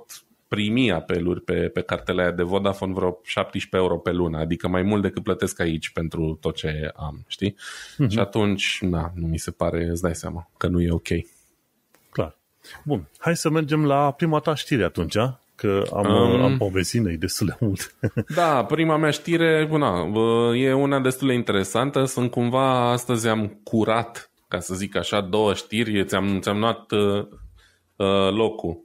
primi apeluri pe, pe cartela aia de Vodafone vreo șaptesprezece euro pe lună, adică mai mult decât plătesc aici pentru tot ce am, știi? Mm-hmm. Și atunci, na, nu mi se pare, îți dai seama că nu e ok. Clar. Bun, hai să mergem la prima ta știre atunci, că am, um, am povestit noi destul de mult. Da, prima mea știre, na, e una destul de interesantă, sunt cumva, astăzi am curat, ca să zic așa, două știri, ți-am, ți-am luat uh, uh, locul.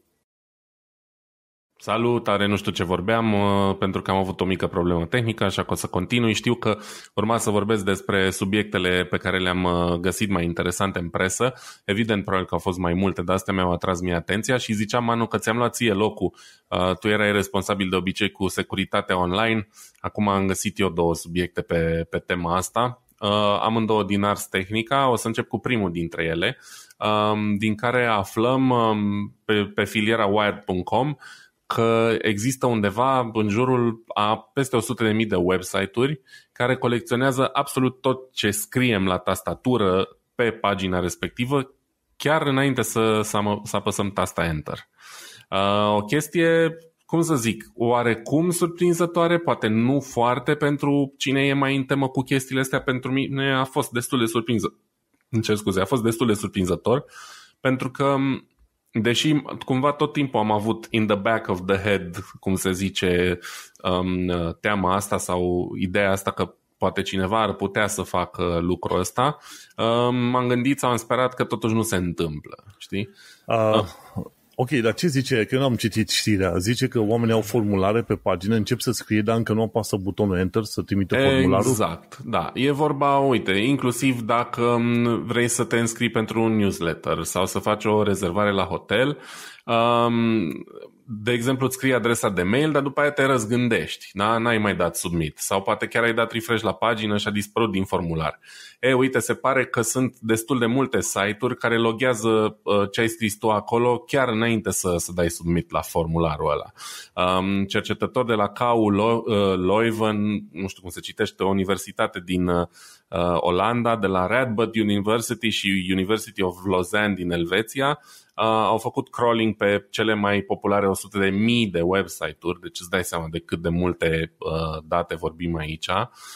Salut, are nu știu ce vorbeam, uh, pentru că am avut o mică problemă tehnică, așa că o să continui. Știu că urma să vorbesc despre subiectele pe care le-am uh, găsit mai interesante în presă. Evident, probabil că au fost mai multe, dar astea mi-au atras mie atenția și ziceam, Manu, că ți-am luat ție locul. Uh, tu erai responsabil de obicei cu securitatea online. Acum am găsit eu două subiecte pe, pe tema asta. Uh, amândouă din Ars Technica. O să încep cu primul dintre ele, uh, din care aflăm uh, pe, pe filiera wired punct com că există undeva în jurul a peste o sută de mii de website-uri care colecționează absolut tot ce scriem la tastatură pe pagina respectivă, chiar înainte să, să, să apăsăm tasta Enter. Uh, o chestie, cum să zic, oarecum surprinzătoare, poate nu foarte pentru cine e mai în temă cu chestiile astea, pentru mine a fost destul de surprinzător. Îmi cer scuze, a fost destul de surprinzător, pentru că deși cumva tot timpul am avut in the back of the head, cum se zice, um, teama asta sau ideea asta că poate cineva ar putea să facă lucrul ăsta, um, m-am gândit sau am sperat că totuși nu se întâmplă, știi? Uh, uh. Ok, dar ce zice? Că eu n-am citit știrea. Zice că oamenii au formulare pe pagină, încep să scrie, dar încă nu apasă butonul Enter să trimită formularul? Exact, da. E vorba, uite, inclusiv dacă vrei să te înscrii pentru un newsletter sau să faci o rezervare la hotel, um, de exemplu, îți scrii adresa de mail, dar după aia te răzgândești, da? N-ai mai dat submit. Sau poate chiar ai dat refresh la pagină și a dispărut din formular. E, uite, se pare că sunt destul de multe site-uri care loghează uh, ce ai scris tu acolo chiar înainte să, să dai submit la formularul ăla. Um, cercetători de la K U Leuven, nu știu cum se citește, o universitate din uh, Olanda, de la Radboud University și University of Lausanne din Elveția, Uh, au făcut crawling pe cele mai populare o sută de mii de website-uri, deci îți dai seama de cât de multe uh, date vorbim aici,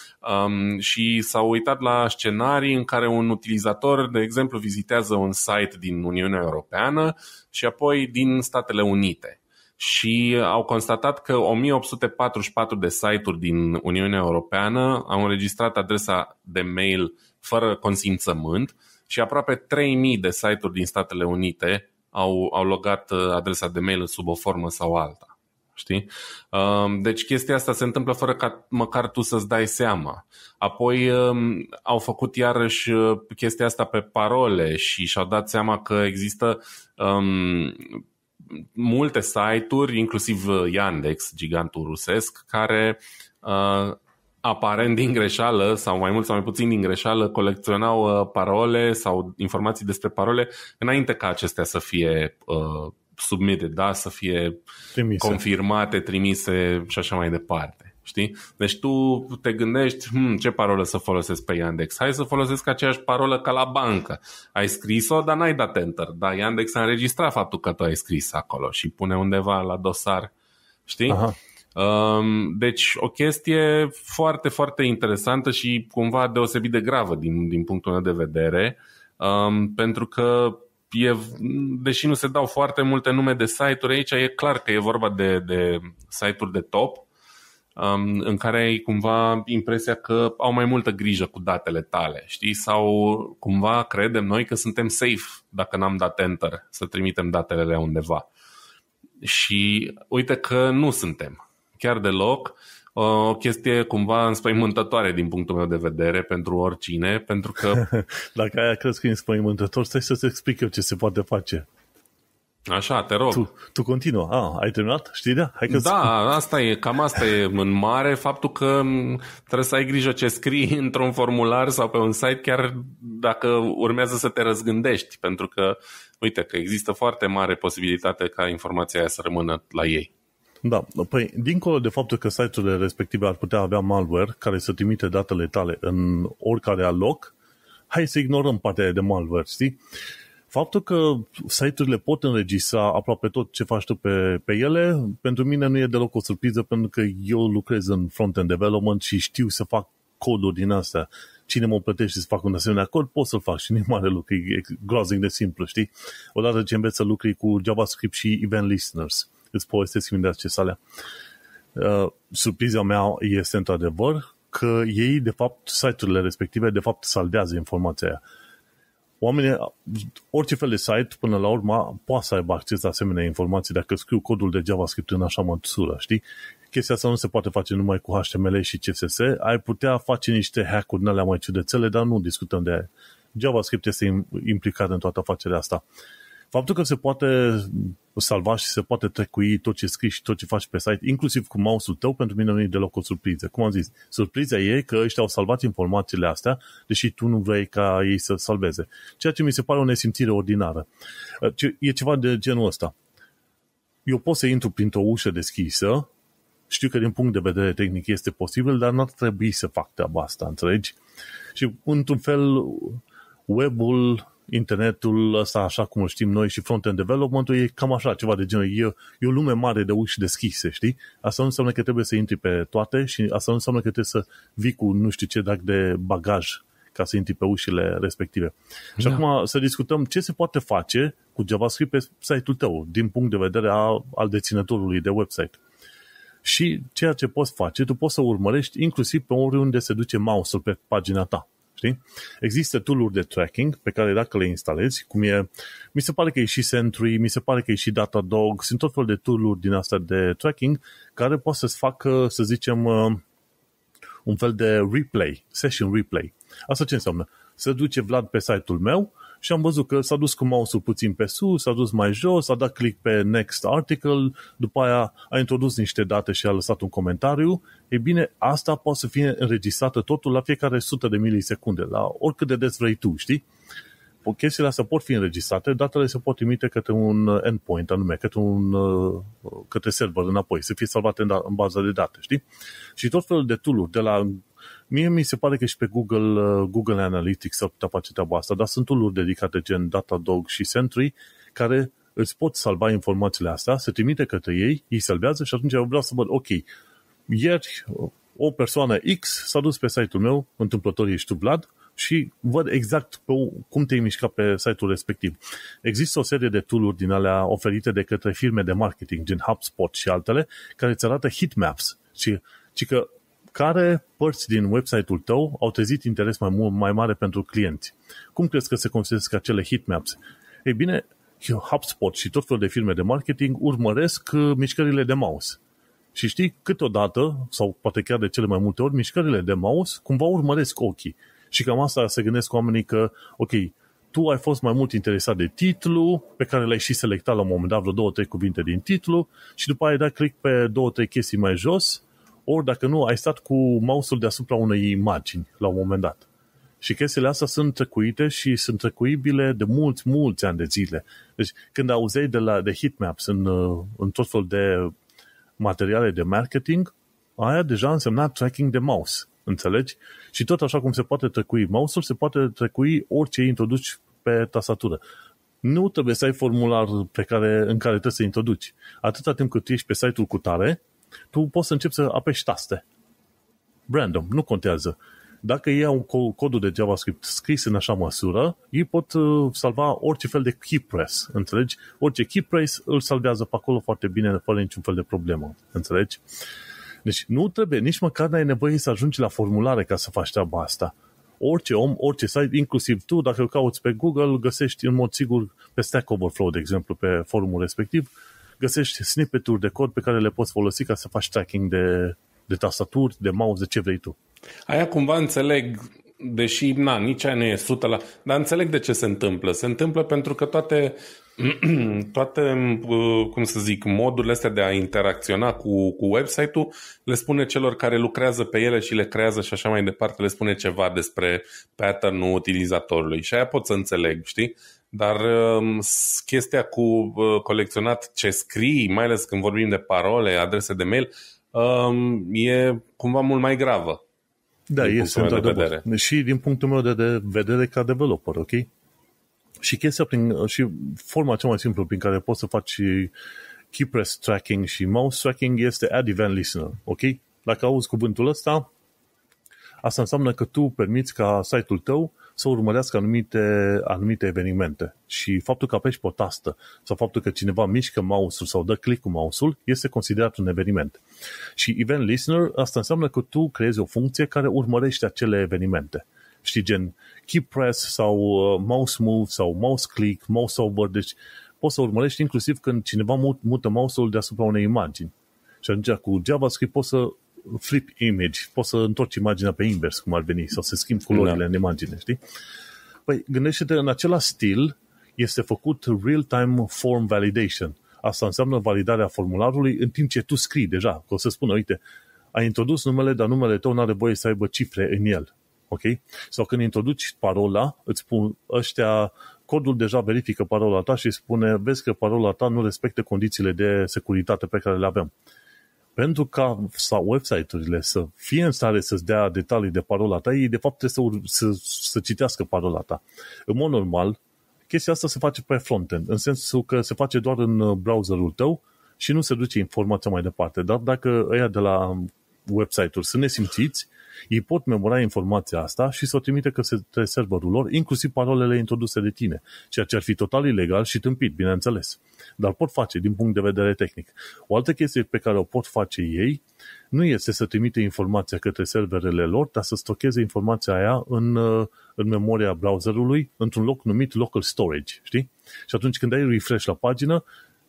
um, și s-au uitat la scenarii în care un utilizator, de exemplu, vizitează un site din Uniunea Europeană și apoi din Statele Unite. Și au constatat că o mie opt sute patruzeci și patru de site-uri din Uniunea Europeană au înregistrat adresa de mail fără consimțământ și aproape trei mii de site-uri din Statele Unite au, au logat adresa de mail sub o formă sau alta. Știi? Deci chestia asta se întâmplă fără ca măcar tu să-ți dai seama. Apoi au făcut iarăși chestia asta pe parole și și-au dat seama că există um, multe site-uri, inclusiv Yandex, gigantul rusesc, care uh, aparent din greșeală sau mai mult sau mai puțin din greșeală colecționau uh, parole sau informații despre parole înainte ca acestea să fie uh, submitted, da? Să fie trimise, confirmate, trimise și așa mai departe. Știi? Deci tu te gândești, hm, ce parolă să folosesc pe Yandex? Hai să folosesc aceeași parolă ca la bancă. Ai scris-o, dar n-ai dat enter. Dar Yandex a înregistrat faptul că tu ai scris acolo și pune undeva la dosar. Știi? Aha. Deci o chestie foarte, foarte interesantă și cumva deosebit de gravă din, din punctul meu de vedere, um, pentru că e, deși nu se dau foarte multe nume de site-uri aici, e clar că e vorba de, de site-uri de top, um, în care ai cumva impresia că au mai multă grijă cu datele tale, știi? Sau cumva credem noi că suntem safe dacă n-am dat enter să trimitem datele undeva. Și uite că nu suntem. Chiar deloc, o chestie cumva înspăimântătoare din punctul meu de vedere pentru oricine, pentru că... Dacă aia crezi că e înspăimântător, stai să-ți explic eu ce se poate face. Așa, te rog. Tu, tu continuă. Ah, ai terminat știrea? Hai că da, asta e, cam asta e în mare, faptul că trebuie să ai grijă ce scrii într-un formular sau pe un site, chiar dacă urmează să te răzgândești, pentru că, uite, că există foarte mare posibilitate ca informația aia să rămână la ei. Da, păi, dincolo de faptul că site-urile respective ar putea avea malware care să trimite datele tale în oricare alt loc, hai să ignorăm partea de malware, știi? Faptul că site-urile pot înregistra aproape tot ce faci tu pe, pe ele, pentru mine nu e deloc o surpriză, pentru că eu lucrez în front-end development și știu să fac coduri din astea. Cine mă plătește să fac un asemenea cod, pot să-l fac și nu e mare lucru, e groaznic de simplu, știi? Odată ce înveți să lucri cu JavaScript și event listeners, îți povestesc imediat ce alea. Uh, surpriza mea este într-adevăr că ei, de fapt, site-urile respective, de fapt, salvează informația aia. Oamenii, orice fel de site, până la urmă, poate să aibă acces la asemenea informații dacă scriu codul de JavaScript în așa măsură, știi? Chestia asta nu se poate face numai cu H T M L și C S S, ai putea face niște hack-uri în alea mai ciudățele, dar nu discutăm de aia. JavaScript este implicat în toată afacerea asta. Faptul că se poate salva și se poate trecui tot ce scrii și tot ce faci pe site, inclusiv cu mouse-ul tău, pentru mine nu e deloc o surpriză. Cum am zis, surpriza e că ăștia au salvat informațiile astea, deși tu nu vrei ca ei să salveze. Ceea ce mi se pare o nesimțire ordinară. E ceva de genul ăsta. Eu pot să intru printr-o ușă deschisă, știu că din punct de vedere tehnic este posibil, dar n-ar trebui să fac treaba asta, înțelegi? Și într-un fel, web-ul, internetul ăsta, așa cum îl știm noi, și front-end development-ul e cam așa, ceva de genul. E, e o lume mare de uși deschise, știi? Asta nu înseamnă că trebuie să intri pe toate și asta nu înseamnă că trebuie să vii cu nu știu ce drag de bagaj ca să intri pe ușile respective. Da. Și acum să discutăm ce se poate face cu JavaScript pe site-ul tău, din punct de vedere a, al deținătorului de website. Și ceea ce poți face, tu poți să urmărești inclusiv pe oriunde se duce mouse-ul pe pagina ta. Știi? Există tool-uri de tracking pe care dacă le instalezi, cum e, mi se pare că e și Sentry, mi se pare că e și Datadog, sunt tot fel de tool-uri din astea de tracking care pot să-ți facă, să zicem, un fel de replay, session replay. Asta ce înseamnă? Se duce Vlad pe site-ul meu și am văzut că s-a dus cu mouse-ul puțin pe sus, s-a dus mai jos, a dat click pe next article, după aia a introdus niște date și a lăsat un comentariu. Ei bine, asta poate să fie înregistrată totul la fiecare sută de milisecunde, la oricât de des vrei tu, știi? Chestiile astea pot fi înregistrate, datele se pot trimite către un endpoint anume, către un către server înapoi, să fie salvate în, da, în baza de date, știi? Și tot felul de tool-uri, de la mie mi se pare că și pe Google, Google Analytics ar putea face treaba asta, dar sunt tool-uri dedicate gen Datadog și Sentry care îți pot salva informațiile astea, se trimite către ei, ei salvează și atunci eu vreau să văd, ok, ieri o persoană X s-a dus pe site-ul meu, întâmplător ești tu, Vlad, și văd exact pe cum te-ai mișcat pe site-ul respectiv. Există o serie de tool-uri din alea oferite de către firme de marketing, gen HubSpot și altele, care îți arată heatmaps și, și că care părți din website-ul tău au trezit interes mai, mult, mai mare pentru clienți. Cum crezi că se construiesc acele heatmaps? Ei bine, HubSpot și tot felul de firme de marketing urmăresc mișcările de mouse. Și știi, câteodată, sau poate chiar de cele mai multe ori, mișcările de mouse cumva urmăresc ochii. Și cam asta se gândesc oamenii că, ok, tu ai fost mai mult interesat de titlu, pe care l-ai și selectat la un moment dat, vreo două, trei cuvinte din titlu, și după aia ai dat click pe două, trei chestii mai jos, ori dacă nu, ai stat cu mouse-ul deasupra unei imagini la un moment dat. Și chestiile astea sunt trecuite și sunt trecuibile de mulți, mulți ani de zile. Deci când auzeai de, la, de heatmaps în, în tot fel de materiale de marketing, aia deja însemna tracking de mouse. Înțelegi? Și tot așa cum se poate trecui mouse-ul, se poate trecui orice introduci pe tastatură. Nu trebuie să ai formular pe care, în care trebuie să introduci. Atâta timp cât ești pe site-ul cu tare, tu poți să începi să apeși taste. Random, nu contează. Dacă ei au codul de JavaScript scris în așa măsură, ei pot salva orice fel de key press, înțelegi? Orice key press îl salvează pe acolo foarte bine, fără niciun fel de problemă, înțelegi? Deci nu trebuie, nici măcar n-ai nevoie să ajungi la formulare ca să faci treaba asta. Orice om, orice site, inclusiv tu, dacă îl cauți pe Google, găsești în mod sigur pe Stack Overflow, de exemplu, pe forumul respectiv, găsești snippet-uri de cod pe care le poți folosi ca să faci tracking de, de tastaturi, de mouse, de ce vrei tu. Aia cumva înțeleg, deși na, nici aia nu e sută la... Dar înțeleg de ce se întâmplă. Se întâmplă pentru că toate, toate cum să zic, modurile astea de a interacționa cu, cu website-ul le spune celor care lucrează pe ele și le creează și așa mai departe, le spune ceva despre pattern-ul utilizatorului. Și aia pot să înțeleg, știi? Dar um, chestia cu uh, colecționat ce scrii, mai ales când vorbim de parole, adrese de mail, um, e cumva mult mai gravă. Da, este într-adevăr. Și din punctul meu de, de vedere ca developer, ok? Și chestia prin, și forma cea mai simplă prin care poți să faci key press tracking și mouse tracking este add event listener, ok? Dacă auzi cuvântul ăsta, asta înseamnă că tu permiți ca site-ul tău să urmărească anumite, anumite evenimente. Și faptul că apeși pe o tastă sau faptul că cineva mișcă mouse-ul sau dă click cu mouse-ul este considerat un eveniment. Și event listener, asta înseamnă că tu creezi o funcție care urmărește acele evenimente. Știi, gen key press sau uh, mouse move sau mouse click, mouse over, deci poți să urmărești inclusiv când cineva mut, mută mouse-ul deasupra unei imagini. Și atunci cu JavaScript poți să flip image, poți să întorci imaginea pe invers, cum ar veni, sau să schimbi culorile da. În imagine, știi? Păi gândește-te, în același stil este făcut real-time form validation. Asta înseamnă validarea formularului în timp ce tu scrii deja. Că o să spună, uite, ai introdus numele, dar numele tău nu are voie să aibă cifre în el. Ok? Sau când introduci parola, îți spun, ăștia, codul deja verifică parola ta și spune, vezi că parola ta nu respectă condițiile de securitate pe care le avem. Pentru ca sau website-urile să fie în stare să-ți dea detalii de parola ta, ei de fapt trebuie să, să, să citească parola ta. În mod normal, chestia asta se face pe frontend, în sensul că se face doar în browserul tău și nu se duce informația mai departe. Dar dacă ăia de la website-uri sunt nesimțiți, ei pot memora informația asta și să o trimite către serverul lor, inclusiv parolele introduse de tine, ceea ce ar fi total ilegal și tâmpit, bineînțeles. Dar pot face din punct de vedere tehnic. O altă chestie pe care o pot face ei nu este să trimite informația către serverele lor, dar să stocheze informația aia în, în memoria browserului, într-un loc numit local storage, știi? Și atunci când ai refresh la pagină,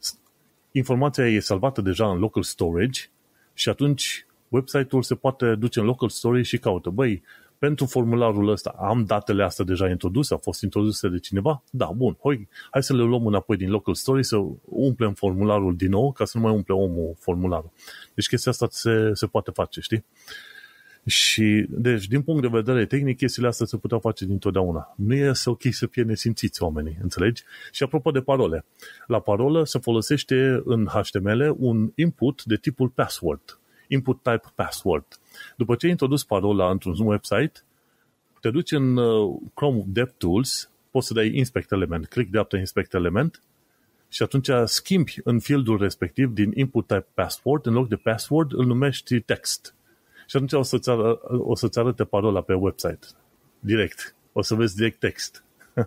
informația e salvată deja în local storage și atunci website-ul se poate duce în local storage și caută. Băi, pentru formularul ăsta am datele astea deja introduse, au fost introduse de cineva? Da, bun, hai, hai să le luăm înapoi din local storage, să umplem formularul din nou, ca să nu mai umple omul formularul. Deci chestia asta se, se poate face, știi? Și, deci, din punct de vedere tehnic, chestiile astea se puteau face dintotdeauna. Nu e ok să fie nesimțiți oamenii, înțelegi? Și apropo de parole, la parolă se folosește în H T M L un input de tipul password. Input type password. După ce ai introdus parola într-un website, te duci în Chrome DevTools, poți să dai inspect element, click dreapta inspect element și atunci schimbi în fieldul respectiv din input type password, în loc de password îl numești text. Și atunci o să-ți, ară, o să-ți arăte parola pe website. Direct. O să vezi direct text.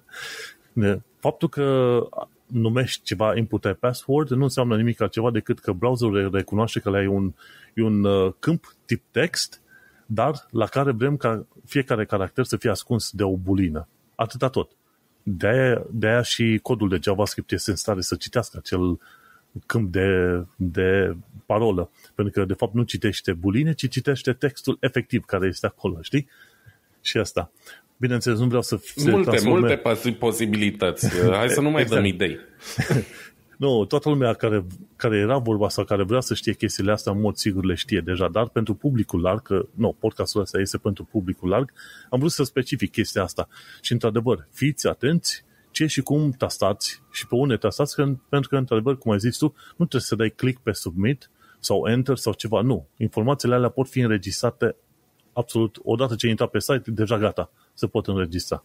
Faptul că numești ceva input type password nu înseamnă nimic altceva decât că browserul recunoaște că ai un, un uh, câmp tip text, dar la care vrem ca fiecare caracter să fie ascuns de o bulină. Atâta tot. De-aia, de-aia și codul de JavaScript este în stare să citească acel câmp de, de parolă. Pentru că, de fapt, nu citește buline, ci citește textul efectiv care este acolo, știi? Și asta. Bineînțeles, nu vreau să se Multe, transforme... multe posibilități. Hai să nu mai exact. Dăm idei. Nu, toată lumea care, care era vorba sau care vrea să știe chestiile astea, în mod sigur le știe deja, dar pentru publicul larg, că, nu, podcastul ăsta este pentru publicul larg, am vrut să specific chestia asta. Și, într-adevăr, fiți atenți ce și cum tastați și pe unde tastați, pentru că, într-adevăr, cum ai zis tu, nu trebuie să dai click pe submit sau enter sau ceva, nu. Informațiile alea pot fi înregistrate absolut, odată ce ai intrat pe site, deja gata, se pot înregistra.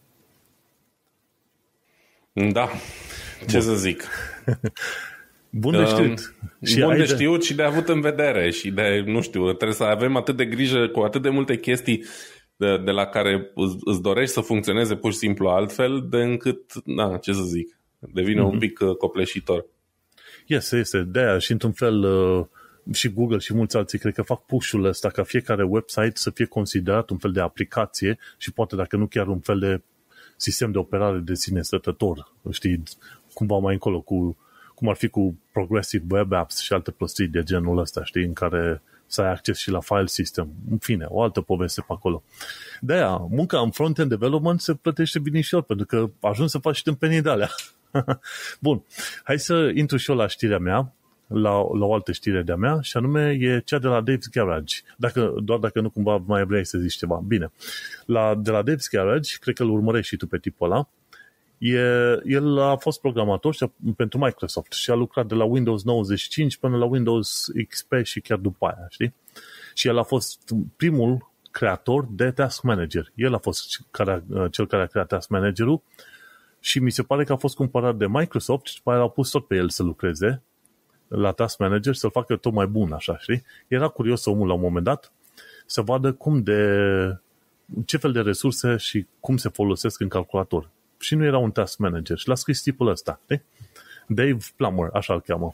Da, ce Bun. să zic. Bun de știut. Și Bun de știut și de avut în vedere și de, nu știu, trebuie să avem atât de grijă cu atât de multe chestii de, de la care îți dorești să funcționeze pur și simplu altfel, de încât, na, ce să zic, devine mm-hmm. un pic copleșitor. Este, este. De-aia și într-un fel și Google și mulți alții cred că fac push-ul ăsta ca fiecare website să fie considerat un fel de aplicație și poate dacă nu chiar un fel de sistem de operare de sine stătător, știi, cumva mai încolo, cu, cum ar fi cu Progressive Web Apps și alte prostii de genul ăsta, știi, în care să ai acces și la file system. În fine, o altă poveste pe acolo. De-aia, munca în front-end development se plătește binișor, pentru că ajungi să faci tâmpenii de alea. Bun, hai să intru și eu la știrea mea, la, la o altă știre de-a mea, și anume e cea de la Dave's Garage. Dacă, doar dacă nu cumva mai vrei să zici ceva. Bine, la, de la Dave's Garage, cred că îl urmărești și tu pe tipul ăla, e, el a fost programator și a, pentru Microsoft și a lucrat de la Windows nouăzeci și cinci până la Windows X P și chiar după aia, știi? Și el a fost primul creator de Task Manager. El a fost care, cel care a creat Task Manager-ul Și mi se pare că a fost cumpărat de Microsoft și după aia l-au pus tot pe el să lucreze la Task Manager, să-l facă tot mai bun, așa, știi? Era curios omul la un moment dat să vadă cum de, ce fel de resurse și cum se folosesc în calculator. Și nu era un Task Manager. Și l-a scris tipul ăsta, știi? Dave Plummer, așa îl cheamă.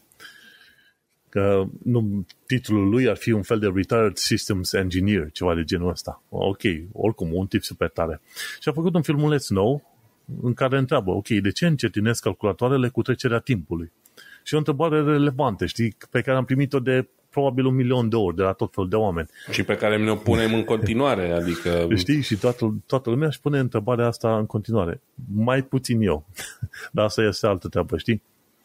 Că nu, titlul lui ar fi un fel de Retired Systems Engineer, ceva de genul ăsta. Ok, oricum, un tip super tare. Și a făcut un filmuleț nou în care întreabă, ok, de ce încetinesc calculatoarele cu trecerea timpului? Și o întrebare relevantă, știi, pe care am primit-o de probabil un milion de ori de la tot felul de oameni. Și pe care ne-o punem în continuare, adică... Știi, și toată, toată lumea își pune întrebarea asta în continuare. Mai puțin eu. Dar asta este altă treabă, știi?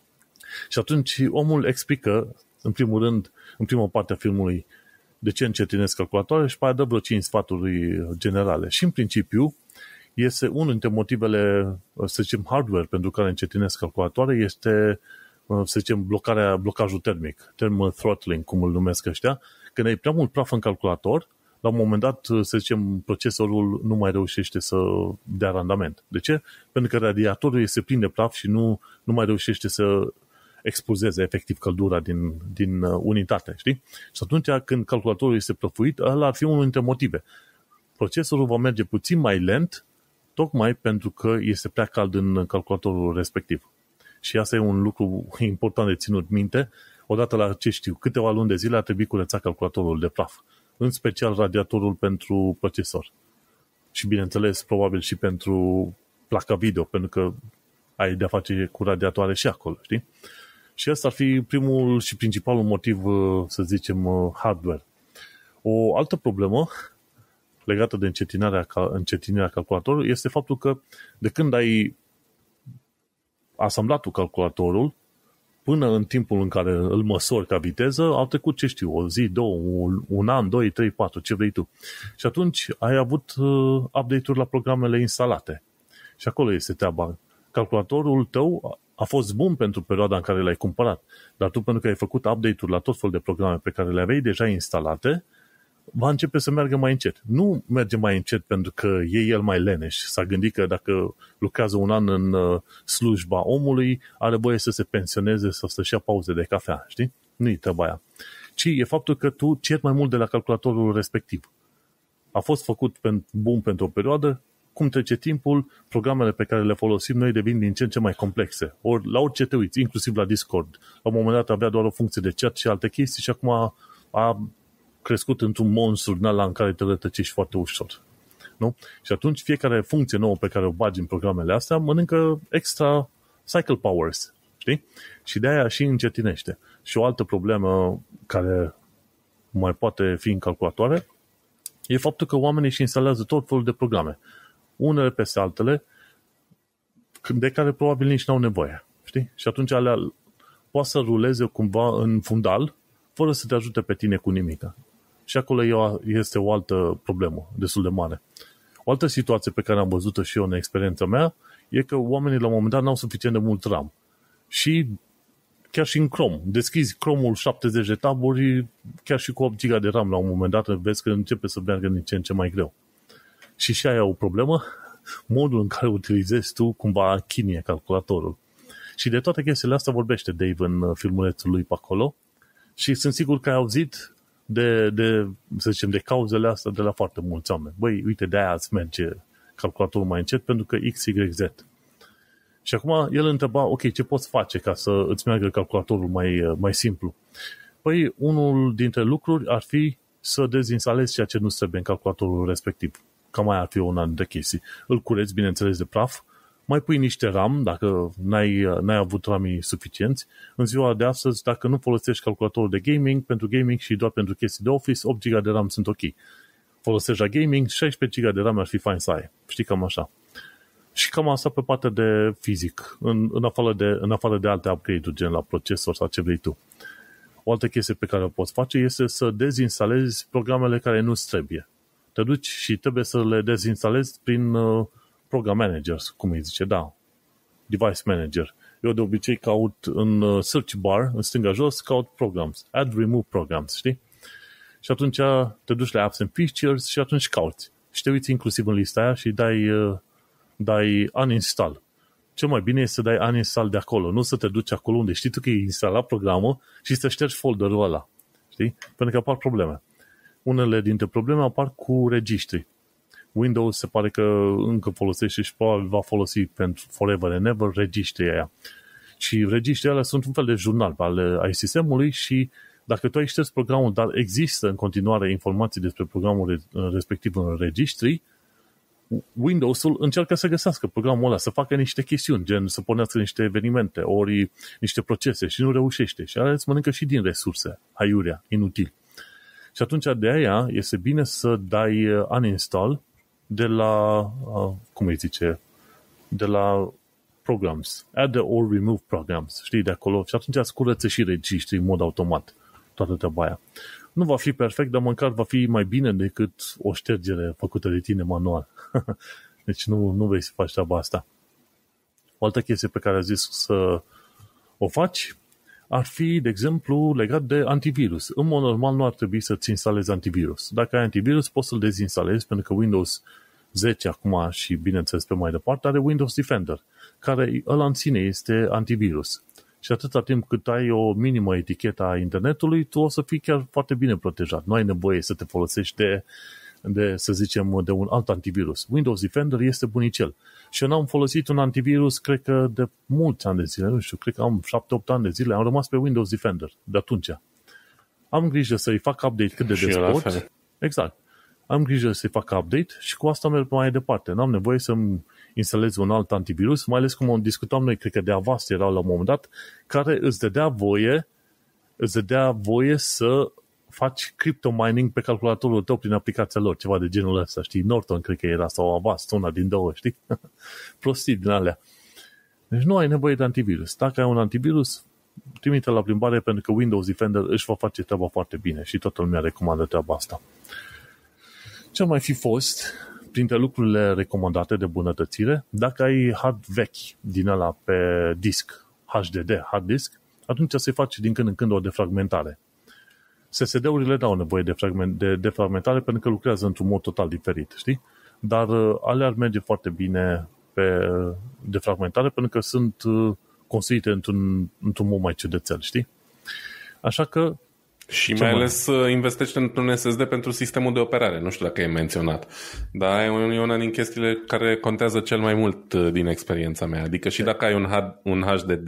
Și atunci omul explică, în primul rând, în prima parte a filmului, de ce încetinesc calculatoare și pe aia dă vreo cinci sfaturi generale. Și în principiu, este unul dintre motivele, să zicem, hardware pentru care încetinesc calculatoare, este, să zicem, blocarea, blocajul termic, thermal throttling, cum îl numesc ăștia. Când ai prea mult praf în calculator, la un moment dat, să zicem, procesorul nu mai reușește să dea randament. De ce? Pentru că radiatorul se prinde praf și nu, nu mai reușește să expulzeze efectiv căldura din, din unitate, știi? Și atunci când calculatorul este prăfuit, ăla ar fi unul dintre motive. Procesorul va merge puțin mai lent, tocmai pentru că este prea cald în calculatorul respectiv. Și asta e un lucru important de ținut minte. Odată la ce știu, câteva luni de zile a trebuit curățat calculatorul de praf, în special radiatorul pentru procesor. Și bineînțeles, probabil și pentru placa video, pentru că ai de-a face cu radiatoare și acolo, știi? Și ăsta ar fi primul și principalul motiv, să zicem, hardware. O altă problemă legată de încetinirea, încetinirea calculatorului este faptul că de când ai asamblat tu calculatorul până în timpul în care îl măsori ca viteză, au trecut, ce știu, o zi, două, un, un an, doi, trei, patru, ce vrei tu. Și atunci ai avut uh, update-uri la programele instalate. Și acolo este treaba. Calculatorul tău a fost bun pentru perioada în care l-ai cumpărat, dar tu, pentru că ai făcut update-uri la tot felul de programe pe care le aveai deja instalate, va începe să meargă mai încet. Nu merge mai încet pentru că e el mai leneș. S-a gândit că dacă lucrează un an în slujba omului, are voie să se pensioneze sau să-și ia pauze de cafea, știi? Nu-i treaba aia. Ci e faptul că tu ceri mai mult de la calculatorul respectiv. A fost făcut bun pentru o perioadă, cum trece timpul, programele pe care le folosim noi devin din ce în ce mai complexe. Ori la orice te uiți, inclusiv la Discord. La un moment dat avea doar o funcție de chat și alte chestii și acum a, a crescut într-un monstru din ăla în care te rătăcești foarte ușor. Nu? Și atunci fiecare funcție nouă pe care o bagi în programele astea mănâncă extra cycle powers. Știi? Și de aia și încetinește. Și o altă problemă care mai poate fi în calculatoare e faptul că oamenii își instalează tot felul de programe. Unele peste altele, de care probabil nici n-au nevoie. Știi? Și atunci alea poate să ruleze cumva în fundal, fără să te ajute pe tine cu nimica. Și acolo este o altă problemă destul de mare. O altă situație pe care am văzut-o și eu în experiența mea e că oamenii la un moment dat n-au suficient de mult RAM. Și chiar și în Chrome. Deschizi Chrome-ul șaptezeci de taburi, chiar și cu opt giga de RAM la un moment dat vezi că începe să meargă din ce în ce mai greu. Și și aia o problemă, modul în care utilizezi tu cumva chinie calculatorul. Și de toate chestiile astea vorbește Dave în filmulețul lui pe acolo și sunt sigur că ai auzit de, de, să zicem, de cauzele astea de la foarte mulți oameni. Băi, uite, de-aia îți merge calculatorul mai încet pentru că X Y Z. Și acum el întreba, ok, ce poți face ca să îți meargă calculatorul mai, mai simplu? Păi, unul dintre lucruri ar fi să dezinstalezi ceea ce nu trebuie în calculatorul respectiv. Cam mai ar fi una dintre chestii. Îl cureți, bineînțeles, de praf, mai pui niște RAM, dacă n-ai, n-ai avut ramii suficienți. În ziua de astăzi, dacă nu folosești calculatorul de gaming, pentru gaming și doar pentru chestii de Office, opt giga de RAM sunt ok. Folosești la gaming, șaisprezece giga de RAM ar fi fain să ai. Știi, cam așa. Și cam asta pe partea de fizic, în, în, afară, de, în afară de alte upgrade-uri, gen la procesor sau ce vrei tu. O altă chestie pe care o poți face este să dezinstalezi programele care nu-ți trebuie. Te duci și trebuie să le dezinstalezi prin uh, Program Manager, cum îi zice, da, Device Manager. Eu de obicei caut în uh, search bar, în stânga jos, caut programs, add, remove programs, știi? Și atunci te duci la Apps and Features și atunci cauți. Și te uiți inclusiv în lista aia și dai, uh, dai uninstall. cel mai bine este să dai uninstall de acolo, nu să te duci acolo unde știi tu că e instalat programul și să ștergi folderul ăla. Știi? Pentru că apar probleme. Unele dintre probleme apar cu registri. Windows se pare că încă folosește și probabil va folosi pentru forever and ever registrii aia. Și registrii alea sunt un fel de jurnal ale ai sistemului și dacă tu ai șters programul, dar există în continuare informații despre programul respectiv în registri, Windows-ul încearcă să găsească programul ăla, să facă niște chestiuni, gen să pornească niște evenimente, ori niște procese și nu reușește. Și alea îți mănâncă și din resurse, aiurea, inutil. Și atunci de aia este bine să dai uninstall de la, cum îi zice, de la programs, add or remove programs, știi, de acolo. Și atunci îți curăță și registri în mod automat, toată treaba aia. Nu va fi perfect, dar măcar va fi mai bine decât o ștergere făcută de tine manual. Deci nu, nu vei să faci treaba asta. O altă chestie pe care a zis să o faci ar fi, de exemplu, legat de antivirus. În mod normal nu ar trebui să-ți instalezi antivirus. Dacă ai antivirus, poți să-l dezinstalezi, pentru că Windows zece acum și, bineînțeles, pe mai departe, are Windows Defender, care ăla în sine este antivirus. Și atâta timp cât ai o minimă etichetă a internetului, tu o să fii chiar foarte bine protejat. Nu ai nevoie să te folosești de, de, să zicem, de un alt antivirus. Windows Defender este bunicel. Și eu n-am folosit un antivirus, cred că de mulți ani de zile, nu știu, cred că am șapte opt ani de zile, am rămas pe Windows Defender de atunci. Am grijă să-i fac update cât de des pot. Exact. Am grijă să-i fac update și cu asta merg mai departe. N-am nevoie să-mi instalez un alt antivirus, mai ales cum discutam noi, cred că de Avast era la un moment dat, care îți dădea voie, îți dădea voie să faci crypto mining pe calculatorul tău prin aplicația lor, ceva de genul ăsta, știi? Norton cred că era, sau Avast, una din două, știi? Prostii din alea. Deci nu ai nevoie de antivirus. Dacă ai un antivirus, trimite la plimbare, pentru că Windows Defender își va face treaba foarte bine și toată lumea recomandă treaba asta. Ce mai fi fost, printre lucrurile recomandate de bunătățire, dacă ai hard vechi din ăla pe disc, H D D, hard disk, atunci se face din când în când o defragmentare. S S D-urile n-au nevoie de, fragment, de defragmentare pentru că lucrează într-un mod total diferit, știi? Dar alea ar merge foarte bine pe defragmentare pentru că sunt construite într-un, într-un mod mai ciudățel, știi? Așa că și mai ales mai? investești într-un S S D pentru sistemul de operare. Nu știu dacă e menționat. Dar e una din chestiile care contează cel mai mult din experiența mea. Adică și dacă ai un, un H D D,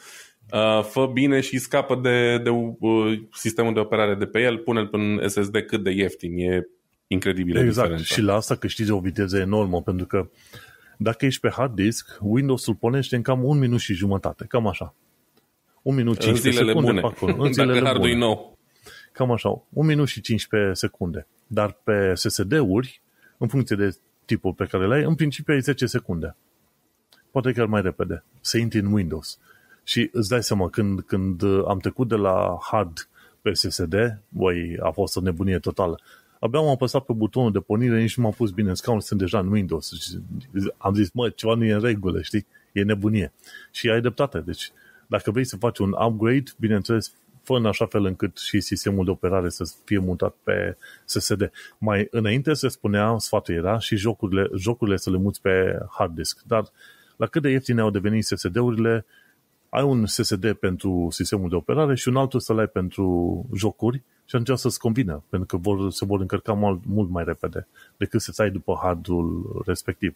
uh, fă bine și scapă de, de uh, sistemul de operare de pe el, pune-l pe un S S D cât de ieftin. E incredibil. Exact. Diferența. Și la asta câștigi o viteză enormă, pentru că dacă ești pe hard disk, Windows-ul pornește în cam un minut și jumătate. Cam așa. Un minut cincisprezece secunde bune. pe acolo. În zilele dacă hardul bune. e nou. Cam așa, un minut și cincisprezece secunde. Dar pe S S D-uri, în funcție de tipul pe care le ai, în principiu ai zece secunde. Poate chiar mai repede. Să intri în Windows. Și îți dai seama, când, când am trecut de la hard pe S S D, băi, a fost o nebunie totală. Abia am apăsat pe butonul de pornire, nici nu m-am pus bine în scaun, sunt deja în Windows. Am zis, mă, ceva nu e în regulă, știi? E nebunie. Și ai dreptate. Deci, dacă vrei să faci un upgrade, bineînțeles, fă în așa fel încât și sistemul de operare să fie mutat pe S S D. Mai înainte se spunea, sfatul era, și jocurile, jocurile să le muți pe hard disk. Dar la cât de ieftine au devenit S S D-urile, ai un S S D pentru sistemul de operare și un altul să-l ai pentru jocuri și atunci să-ți convină, pentru că vor, se vor încărca mult, mult mai repede decât să-ți ai după hardul respectiv.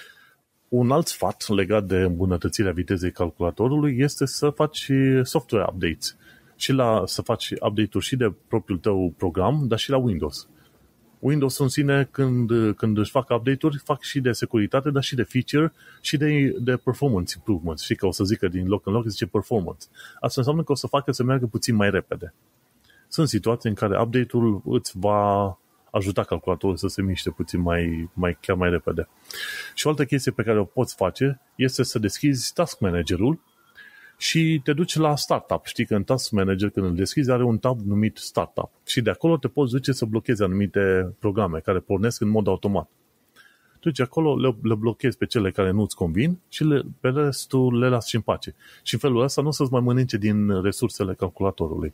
Un alt sfat legat de îmbunătățirea vitezei calculatorului este să faci software updates. Și la, să faci update-uri și de propriul tău program, dar și la Windows. Windows în sine, când, când își fac update-uri, fac și de securitate, dar și de feature și de, de performance improvements. Și că o să zică din loc în loc, zice performance. Asta înseamnă că o să facă să meargă puțin mai repede. Sunt situații în care update-ul îți va ajuta calculatorul să se miște puțin mai, mai, chiar mai repede. Și o altă chestie pe care o poți face este să deschizi Task Manager-ul și te duci la Startup. Știi că în Task Manager, când îl deschizi, are un tab numit Startup. Și de acolo te poți duce să blochezi anumite programe care pornesc în mod automat. Deci acolo le, le blochezi pe cele care nu-ți convin și le, pe restul le lași în pace. Și în felul ăsta nu o să-ți mai mănânce din resursele calculatorului.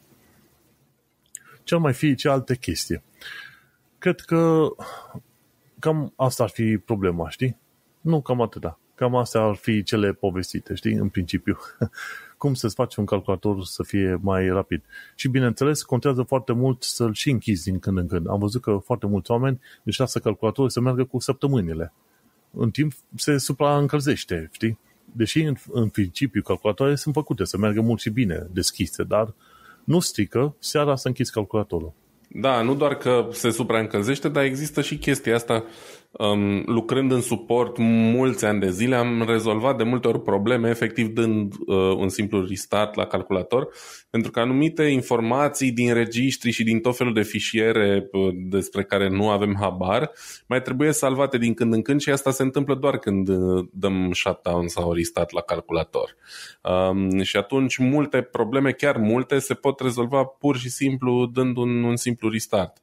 Ce ar mai fi, ce alte chestii? Cred că cam asta ar fi problema, știi? Nu, cam atâta. Cam astea ar fi cele povestite, știi, în principiu. Cum să-ți faci un calculator să fie mai rapid. Și bineînțeles, contează foarte mult să-l și închizi din când în când. Am văzut că foarte mulți oameni își lasă calculatorul să meargă cu săptămânile. În timp se supraîncălzește, știi? Deși în, în principiu calculatoarele sunt făcute să meargă mult și bine deschise, dar nu strică seara să închizi calculatorul. Da, nu doar că se supraîncălzește, dar există și chestia asta. Um, lucrând în suport mulți ani de zile, am rezolvat de multe ori probleme, efectiv dând uh, un simplu restart la calculator, pentru că anumite informații din registri și din tot felul de fișiere uh, despre care nu avem habar, mai trebuie salvate din când în când și asta se întâmplă doar când uh, dăm shutdown sau restart la calculator. Um, și atunci multe probleme, chiar multe, se pot rezolva pur și simplu dând un, un simplu restart.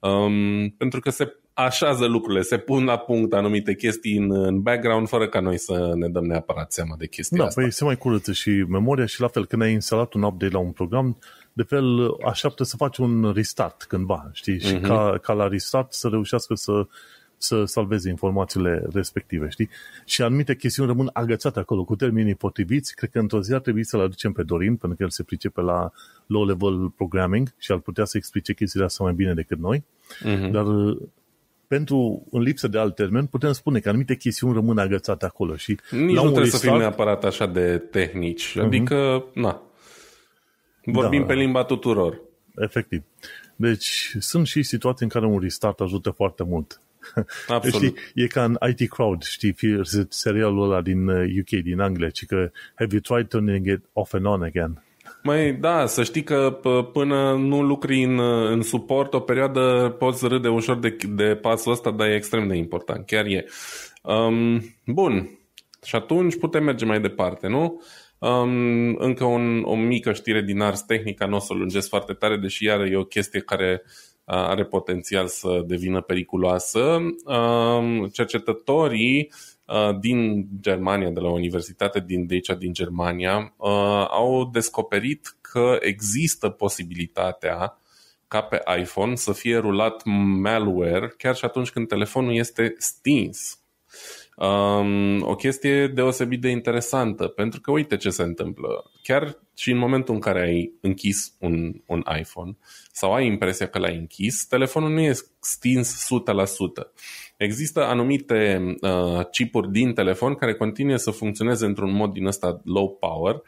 Um, pentru că se așează lucrurile, se pun la punct anumite chestii în, în background fără ca noi să ne dăm neapărat seama de chestia da, asta. Da, păi se mai curăță și memoria și la fel când ai instalat un update la un program, de fel așteaptă să faci un restart cândva, știi? Uh-huh. Și ca, ca la restart să reușească să, să salveze informațiile respective, știi? Și anumite chestiuni rămân agățate acolo cu termenii potriviți. Cred că într-o zi ar trebui să-l aducem pe Dorin, pentru că el se pricepe la low-level programming și ar putea să explice chestiile astea mai bine decât noi. Uh-huh. Dar pentru, în lipsă de alt termen, putem spune că anumite chestiuni rămân agățate acolo. Și nici nu trebuie restart, să fim neapărat așa de tehnici. Uh-huh. Adică, na, vorbim da, pe limba tuturor. Efectiv. Deci, sunt și situații în care un restart ajută foarte mult. Absolut. Știi, e ca în I T Crowd, știi, serialul ăla din U K, din Anglia, ci că have you tried turning it off and on again? Măi, da, să știi că p- până nu lucri în, în suport o perioadă poți râde ușor de, de pasul ăsta, dar e extrem de important, chiar e. Um, bun, și atunci putem merge mai departe, nu? Um, încă un, o mică știre din Ars Technica, nu o să o lungesc foarte tare, deși iară e o chestie care are potențial să devină periculoasă. Um, cercetătorii din Germania, de la o universitate din, de aici din Germania, au descoperit că există posibilitatea ca pe iPhone să fie rulat malware chiar și atunci când telefonul este stins. Um, o chestie deosebit de interesantă, pentru că uite ce se întâmplă. Chiar și în momentul în care ai închis un, un iPhone sau ai impresia că l-ai închis, telefonul nu e stins o sută la sută. Există anumite uh, chipuri din telefon care continuă să funcționeze într-un mod din ăsta low power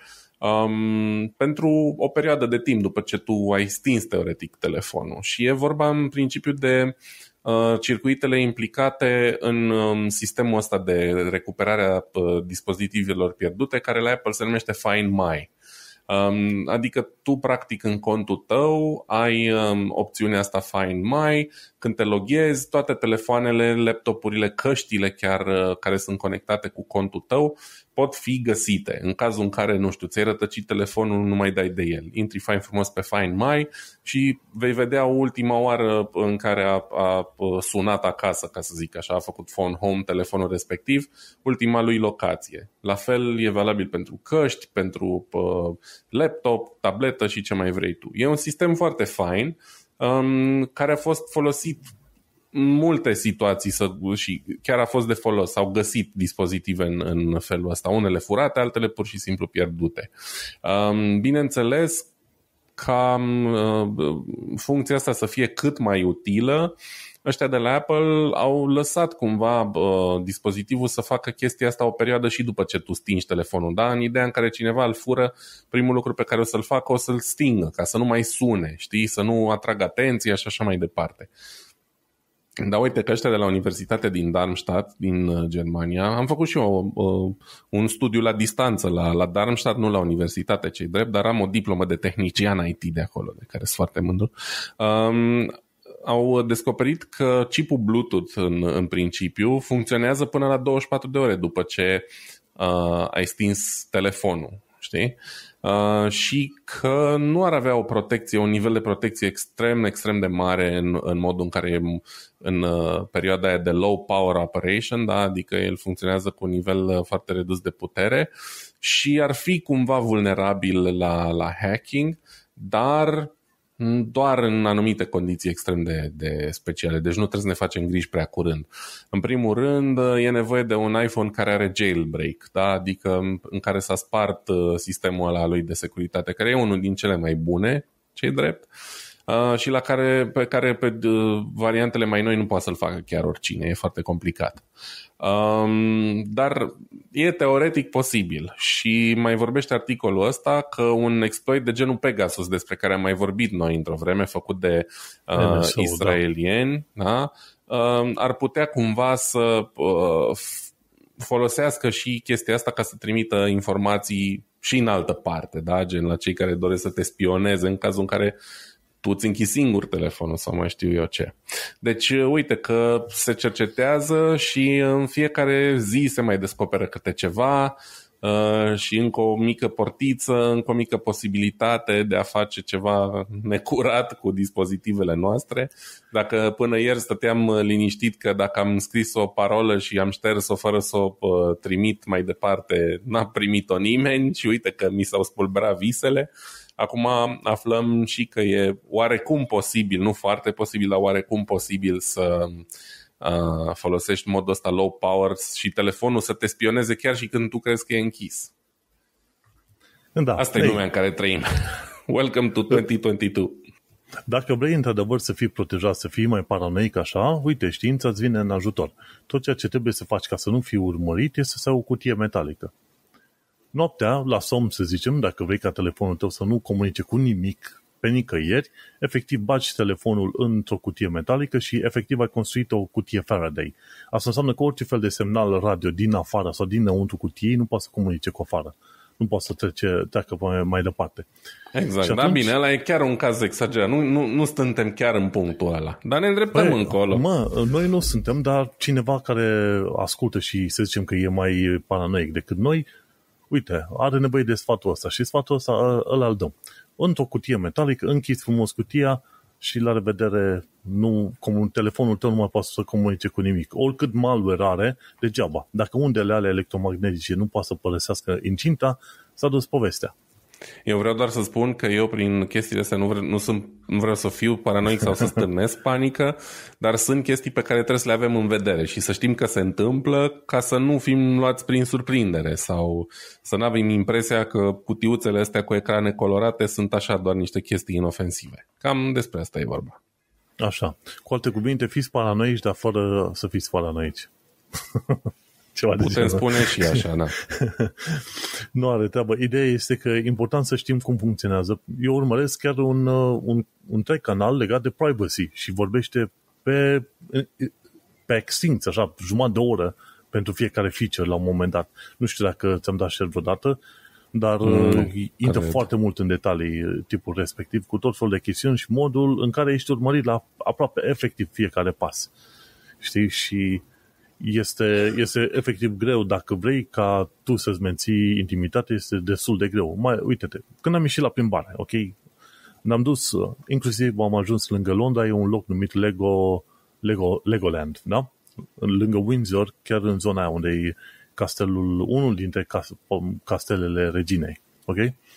um, pentru o perioadă de timp după ce tu ai stins teoretic telefonul. Și e vorba în principiu de uh, circuitele implicate în um, sistemul ăsta de recuperare a uh, dispozitivelor pierdute, care la Apple se numește Find My. Um, adică tu practic în contul tău ai um, opțiunea asta Find My, când te loghezi, toate telefoanele, laptopurile, căștile chiar uh, care sunt conectate cu contul tău pot fi găsite. În cazul în care, nu știu, ți-ai rătăcit telefonul, nu mai dai de el. Intri fain frumos pe Find My și vei vedea ultima oară în care a, a sunat acasă, ca să zic așa, a făcut phone home telefonul respectiv, ultima lui locație. La fel e valabil pentru căști, pentru uh, laptop, tabletă și ce mai vrei tu. E un sistem foarte fain um, care a fost folosit în multe situații să, și chiar a fost de folos. S-au găsit dispozitive în, în felul ăsta, unele furate, altele pur și simplu pierdute. Um, bineînțeles, ca uh, funcția asta să fie cât mai utilă, ăștia de la Apple au lăsat cumva uh, dispozitivul să facă chestia asta o perioadă și după ce tu stingi telefonul. Da? În ideea în care cineva îl fură, primul lucru pe care o să-l facă o să-l stingă, ca să nu mai sune, știi? Să nu atragă atenția și așa mai departe. Dar uite că ăștia de la Universitatea din Darmstadt, din Germania, am făcut și eu uh, un studiu la distanță la, la Darmstadt, nu la universitate, ce-i drept, dar am o diplomă de tehnician I T de acolo, de care sunt foarte mândru. Um, au descoperit că chipul Bluetooth în, în principiu funcționează până la douăzeci și patru de ore după ce uh, ai stins telefonul, știi? Uh, și că nu ar avea o protecție, un nivel de protecție extrem, extrem de mare în, în modul în care e în uh, perioada aia de low power operation, da? Adică el funcționează cu un nivel uh, foarte redus de putere și ar fi cumva vulnerabil la, la hacking, dar doar în anumite condiții extrem de, de speciale, deci nu trebuie să ne facem griji prea curând. În primul rând, e nevoie de un iPhone care are jailbreak, da? Adică în care s-a spart sistemul ăla lui de securitate, care e unul din cele mai bune, ce-i drept, uh, și la care, pe care pe uh, variantele mai noi nu poate să-l facă chiar oricine, e foarte complicat. Um, dar e teoretic posibil și mai vorbește articolul ăsta că un exploit de genul Pegasus, despre care am mai vorbit noi într-o vreme, făcut de uh, israelieni, da. Da? Uh, ar putea cumva să uh, folosească și chestia asta ca să trimită informații și în altă parte, da? Gen la cei care doresc să te spioneze în cazul în care tu îți închizi singur telefonul sau mai știu eu ce. Deci uite că se cercetează și în fiecare zi se mai descoperă câte ceva uh, și încă o mică portiță, încă o mică posibilitate de a face ceva necurat cu dispozitivele noastre. Dacă până ieri stăteam liniștit că dacă am scris o parolă și am șters-o fără să o uh, trimit mai departe, n-a primit-o nimeni și uite că mi s-au spulberat visele. Acum aflăm și că e oarecum posibil, nu foarte posibil, dar oarecum posibil să uh, folosești modul ăsta low power și telefonul să te spioneze chiar și când tu crezi că e închis. Da, asta e lumea în care trăim. Welcome to douăzeci douăzeci și doi. Dacă vrei într-adevăr să fii protejat, să fii mai paranoic așa, uite, știința îți vine în ajutor. Tot ceea ce trebuie să faci ca să nu fii urmărit este să ai o cutie metalică. Noaptea, la somn, să zicem, dacă vrei ca telefonul tău să nu comunice cu nimic pe nicăieri, efectiv bagi telefonul într-o cutie metalică și efectiv ai construit o cutie Faraday. Asta înseamnă că orice fel de semnal radio din afară sau dinăuntru cutiei nu poate să comunice cu afară. Nu poate să trece, treacă mai departe. Exact, și atunci, da, bine, ăla e chiar un caz exagerat. Nu, nu, nu suntem chiar în punctul ăla, dar ne îndreptăm bă, încolo. Mă, noi nu suntem, dar cineva care ascultă și să zicem că e mai paranoic decât noi, uite, are nevoie de sfatul ăsta și sfatul ăsta ăla îl dăm. Într-o cutie metalică, închizi frumos cutia și la revedere, nu, comun, telefonul tău nu mai poate să comunice cu nimic. Oricât malware are, degeaba. Dacă undele ale electromagnetice nu poate să părăsească incinta, s-a dus povestea. Eu vreau doar să spun că eu prin chestiile astea nu, vre, nu, sunt, nu vreau să fiu paranoic sau să stârnesc panică, dar sunt chestii pe care trebuie să le avem în vedere și să știm că se întâmplă ca să nu fim luați prin surprindere sau să nu avem impresia că cutiuțele astea cu ecrane colorate sunt așa doar niște chestii inofensive. Cam despre asta e vorba. Așa. Cu alte cuvinte, fiți paranoici, dar fără să fiți paranoici. Ceva Putem spune și așa, da. Nu are treabă. Ideea este că e important să știm cum funcționează. Eu urmăresc chiar un, un, un trei canal legat de privacy și vorbește pe, pe extinct, așa, jumătate de oră pentru fiecare feature la un moment dat. Nu știu dacă ți-am dat share vreodată, dar mm, intră cred. foarte mult în detalii tipul respectiv, cu tot felul de chestiuni și modul în care ești urmărit la aproape efectiv fiecare pas. Știi? Și Este, este efectiv greu. Dacă vrei ca tu să-ți menții intimitatea, este destul de greu. Mai, uite-te, când am ieșit la plimbare, ok? Ne-am dus, inclusiv am ajuns lângă Londra, e un loc numit Lego, Lego, Legoland, da? Lângă Windsor, chiar în zona aia unde e castelul, unul dintre castelele reginei, ok?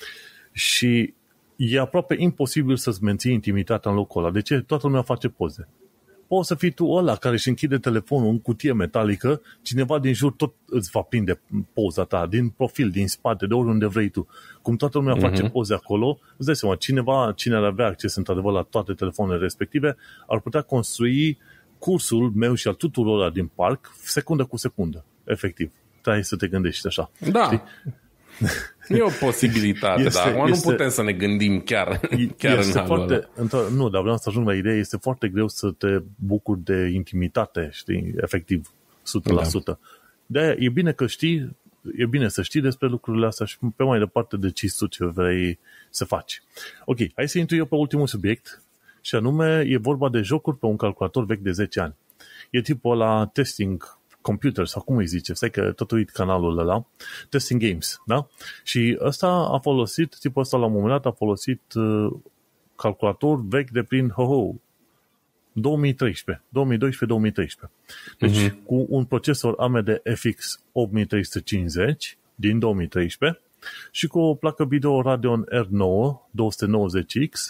Și e aproape imposibil să-ți menții intimitatea în locul ăla. De ce? Toată lumea face poze. Poți să fii tu ăla care își închide telefonul în cutie metalică, cineva din jur tot îți va prinde poza ta, din profil, din spate, de oriunde vrei tu. Cum toată lumea uh-huh. face poze acolo, îți dai seama, cineva, cine ar avea acces într-adevăr la toate telefoanele respective, ar putea construi cursul meu și al tuturor din parc, secundă cu secundă, efectiv. Trebuie să te gândești așa. Da. Știi? E o posibilitate, este, dar acum este, nu putem să ne gândim chiar, chiar este în halul foarte, ăla. Nu, dar vreau să ajung la idee, este foarte greu să te bucuri de intimitate, știi, efectiv, o sută la sută. Da. De-aia e bine că știi, e bine să știi despre lucrurile astea și pe mai departe decizi tu ce vrei să faci. Ok, hai să intru eu pe ultimul subiect și anume e vorba de jocuri pe un calculator vechi de zece ani. E tipul ăla testing computer, sau cum îi zice, stai că tot uit canalul ăla, Testing Games, da? Și ăsta a folosit, tipul ăsta la un moment dat a folosit uh, calculator vechi de prin, ho-ho, două mii treisprezece, două mii doisprezece două mii treisprezece. Deci uh-huh. cu un procesor A M D F X opt mii trei sute cincizeci din două mii treisprezece și cu o placă video Radeon R nouă două sute nouăzeci X,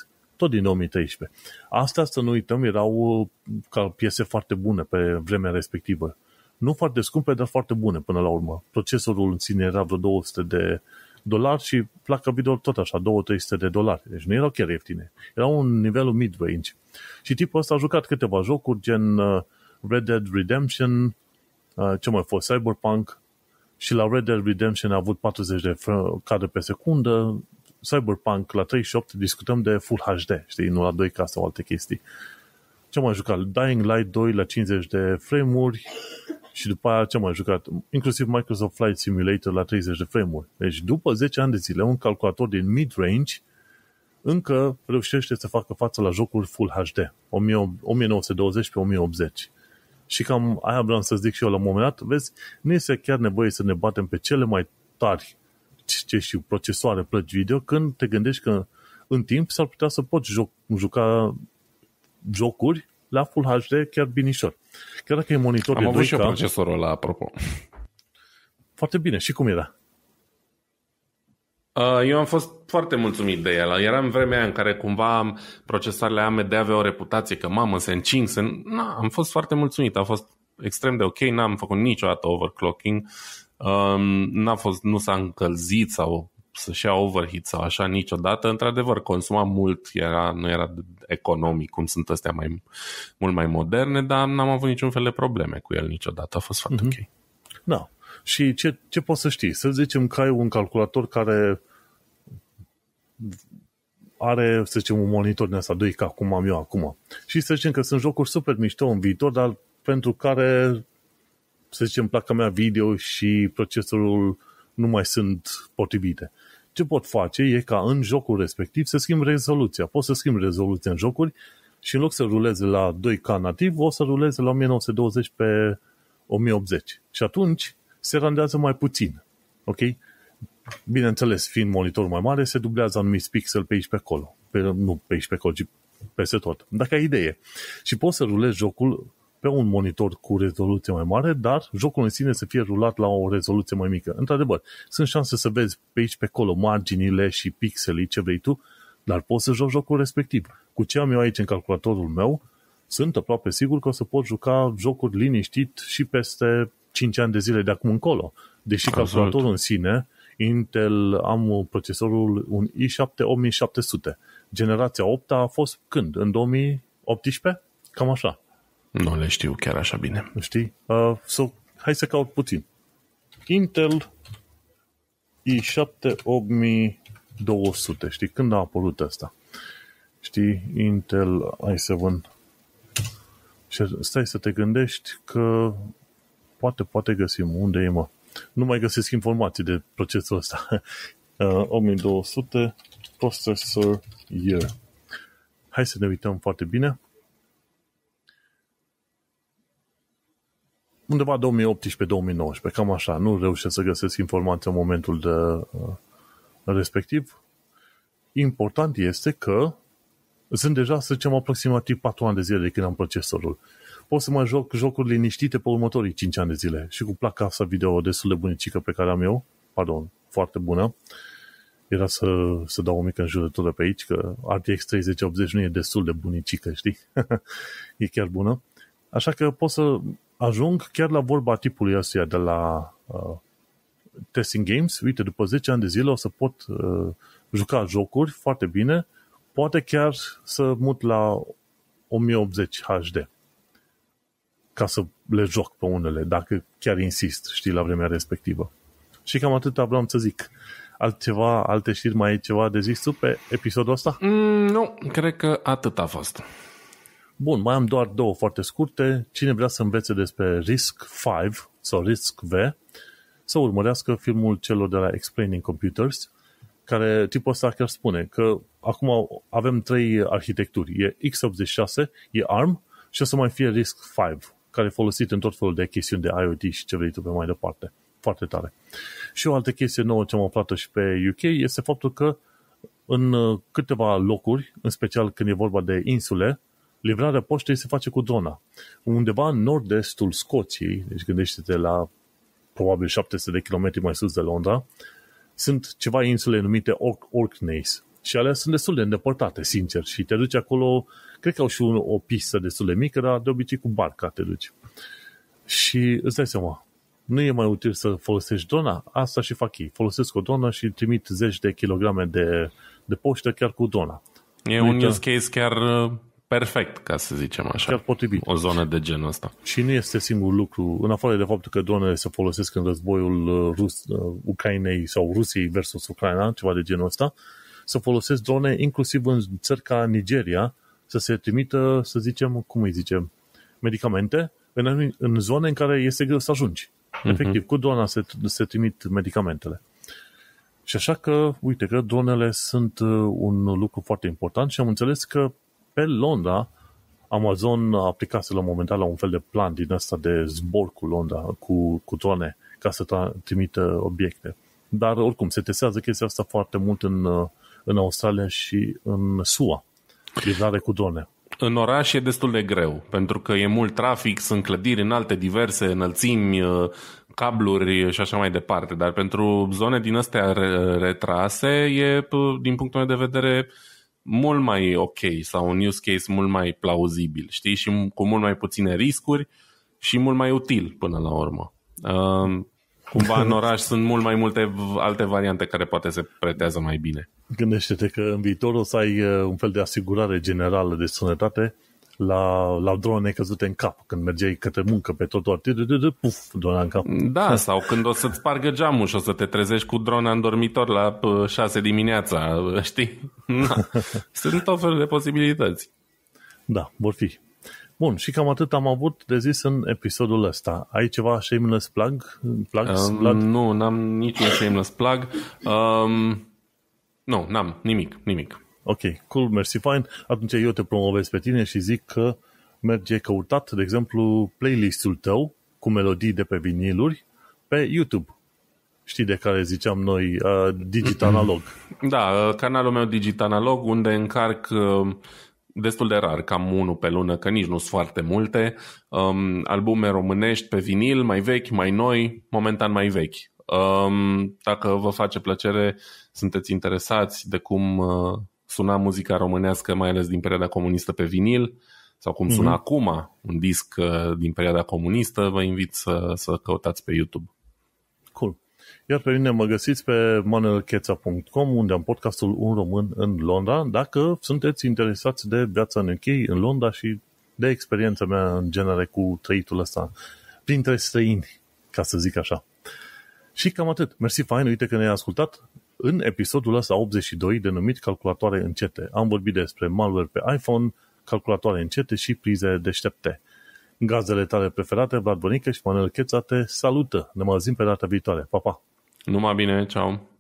tot din două mii treisprezece. Astea, să nu uităm, erau ca piese foarte bune pe vremea respectivă. Nu foarte scumpe, dar foarte bune până la urmă. Procesorul în sine era vreo două sute de dolari și placa video tot așa, două trei sute de dolari. Deci nu erau chiar ieftine. Era un nivelul mid-range. Și tipul ăsta a jucat câteva jocuri, gen Red Dead Redemption, ce mai fost, Cyberpunk, și la Red Dead Redemption a avut patruzeci de cadre pe secundă, Cyberpunk la treizeci și opt discutăm de Full H D, știi, nu la doi K sau alte chestii. Ce mai jucat? Dying Light doi la cincizeci de frame-uri și după aia ce mai jucat? Inclusiv Microsoft Flight Simulator la treizeci de frame-uri. Deci după zece ani de zile, un calculator din mid-range încă reușește să facă față la jocuri Full H D, o mie nouă sute douăzeci pe o mie optzeci. Și cam aia vreau să zic și eu la un moment dat, vezi, nu este chiar nevoie să ne batem pe cele mai tari, ce știu, procesoare, plăci video, când te gândești că în timp s-ar putea să poți joc, juca jocuri la Full H D chiar binișor. Chiar dacă e monitor Am de avut doi K, și eu procesorul ăla, apropo. Foarte bine. Și cum era? Eu am fost foarte mulțumit de el. Era în vremea aia în care cumva procesoarele A M D aveau o reputație că mamă, se încing, se... Na, am fost foarte mulțumit. A fost extrem de ok, n-am făcut niciodată overclocking. Um, n-a fost, nu s-a încălzit sau să-și ia overheat sau așa niciodată. Într-adevăr, consuma mult, era, nu era economic cum sunt astea mai, mult mai moderne, dar n-am avut niciun fel de probleme cu el niciodată. A fost foarte mm-hmm. ok. Da. Și ce, ce poți să știi? Să zicem că ai un calculator care are, să zicem, un monitor din asta doi K, cum am eu acum. Și să zicem că sunt jocuri super mișto în viitor, dar pentru care, să zicem, placa mea video și procesorul nu mai sunt potrivite. Ce pot face e ca în jocul respectiv să schimb rezoluția. Poți să schimb rezoluția în jocuri și în loc să ruleze la doi K nativ, o să ruleze la o mie nouă sute douăzeci pe o mie optzeci. Și atunci se randează mai puțin. Ok? Bineînțeles, fiind monitorul mai mare, se dublează anumiți pixel pe aici pe acolo. Pe, nu pe aici pe acolo, ci peste tot. Dacă ai idee. Și poți să rulezi jocul pe un monitor cu rezoluție mai mare, dar jocul în sine să fie rulat la o rezoluție mai mică. Într-adevăr, sunt șanse să vezi pe aici pe acolo marginile și pixelii, ce vrei tu, dar poți să joci jocul respectiv. Cu ce am eu aici în calculatorul meu, sunt aproape sigur că o să pot juca jocuri liniștit și peste cinci ani de zile de acum încolo. Deși Absolut. Calculatorul în sine, Intel, am procesorul un i șapte opt mii șapte sute. Generația opt a fost când? În două mii optsprezece? Cam așa. Nu le știu chiar așa bine. Știi? Uh, so, hai să caut puțin. Intel i șapte opt mii două sute. Știi? Când a apărut ăsta? Știi? Intel i șapte. Și stai să te gândești că poate, poate găsim. Unde e, mă? Nu mai găsesc informații de procesul ăsta. Uh, opt mii două sute processor year. Hai să ne uităm foarte bine. Undeva două mii optsprezece două mii nouăsprezece, cam așa. Nu reușesc să găsesc informații în momentul de uh, respectiv. Important este că sunt deja, să zicem, aproximativ patru ani de zile de când am procesorul. Pot să mai joc jocuri liniștite pe următorii cinci ani de zile. Și cu placa asta video destul de bunicică pe care am eu, pardon, foarte bună, era să, să dau o mică înjurătură pe aici, că R T X treizeci optzeci nu e destul de bunicică, știi? E chiar bună. Așa că pot să ajung chiar la vorba tipului ăsta de la uh, Testing Games. Uite, după zece ani de zile o să pot uh, juca jocuri foarte bine, poate chiar să mut la o mie optzeci H D ca să le joc pe unele, dacă chiar insist, știi, la vremea respectivă. Și cam atât vreau să zic. Altceva, alte știri, mai ai ceva de zis tu pe episodul ăsta? Mm, nu, cred că atât a fost. Bun, mai am doar două foarte scurte. Cine vrea să învețe despre RISC cinci sau RISC V, să urmărească filmul celor de la Explaining Computers, care tipul ăsta chiar spune că acum avem trei arhitecturi. E x optzeci și șase, e ARM și o să mai fie RISC cinci, care e folosit în tot felul de chestiuni de IoT și ce vrei tu pe mai departe. Foarte tare. Și o altă chestie nouă ce am aflat și pe U K este faptul că în câteva locuri, în special când e vorba de insule, livrarea poștei se face cu drona. Undeva în nord-estul Scoției, deci gândește-te la probabil șapte sute de kilometri mai sus de Londra, sunt ceva insule numite Orkneys. Și alea sunt destul de îndepărtate, sincer. Și te duci acolo, cred că au și un, o pistă destul de mică, dar de obicei cu barca te duci. Și îți dai seama, nu e mai util să folosești drona? Asta și fac ei. Folosesc o dronă și trimit zeci de kilograme de, de poștă chiar cu drona. E Uite, un use case chiar perfect, ca să zicem așa. Chiar potrivit. O zonă de genul ăsta. Și nu este singurul lucru, în afară de faptul că dronele se folosesc în războiul Rus, Ucrainei sau Rusiei versus Ucraina, ceva de genul ăsta, să folosesc drone inclusiv în țări ca Nigeria, să se trimită, să zicem, cum îi zicem, medicamente în, în zone în care este greu să ajungi. Uh-huh. Efectiv, cu drona se, se trimit medicamentele. Și așa că, uite că dronele sunt un lucru foarte important și am înțeles că pe Londra Amazon aplicase la un moment dat la un fel de plan din ăsta de zbor cu Londra, cu, cu drone, ca să tra- trimită obiecte. Dar oricum, se testează chestia asta foarte mult în, în Australia și în S U A. Livrare cu drone. În oraș e destul de greu, pentru că e mult trafic, sunt clădiri înalte, diverse înălțimi, cabluri și așa mai departe. Dar pentru zone din astea retrase e, din punctul meu de vedere, mult mai ok sau un use case mult mai plauzibil, știi? Și cu mult mai puține riscuri și mult mai util până la urmă. Cumva în oraș sunt mult mai multe alte variante care poate se pretează mai bine. Gândește-te că în viitor o să ai un fel de asigurare generală de sănătate la, la drone căzute în cap. Când mergeai către muncă pe trotuar, puf, drona în cap. Da, sau când o să-ți spargă geamul și o să te trezești cu drona în dormitor la șase dimineața, știi? Na. Sunt tot felul de posibilități. Da, vor fi. Bun, și cam atât am avut de zis în episodul ăsta. Ai ceva shameless plug? Plugs, um, nu, n-am niciun shameless plug. Um, nu, n-am nimic, nimic. Ok, cool, mersi, fine. Atunci eu te promovez pe tine și zic că merge căutat, de exemplu, playlistul tău cu melodii de pe viniluri pe YouTube. Știi de care ziceam noi, uh, Digitanalog. Da, canalul meu Digitanalog, unde încarc uh, destul de rar, cam unul pe lună, că nici nu sunt foarte multe, um, albume românești pe vinil, mai vechi, mai noi, momentan mai vechi. Um, dacă vă face plăcere, sunteți interesați de cum uh, suna muzica românească, mai ales din perioada comunistă pe vinil, sau cum sună mm-hmm. acum un disc uh, din perioada comunistă, vă invit să, să căutați pe YouTube. Cool. Iar pe mine mă găsiți pe manuel cheța punct com, unde am podcastul Un Român în Londra, dacă sunteți interesați de viața în U K, în Londra și de experiența mea în genere cu trăitul ăsta printre străini, ca să zic așa. Și cam atât. Mersi, fain, uite că ne-ai ascultat în episodul ăsta optzeci și doi, denumit Calculatoare încete. Am vorbit despre malware pe iPhone, calculatoare încete și prize deștepte. Gazdele tale preferate, Vlad Bănică și Manuel Cheța te salută. Ne mai auzim pe data viitoare. Pa, pa! Numai bine, ceau!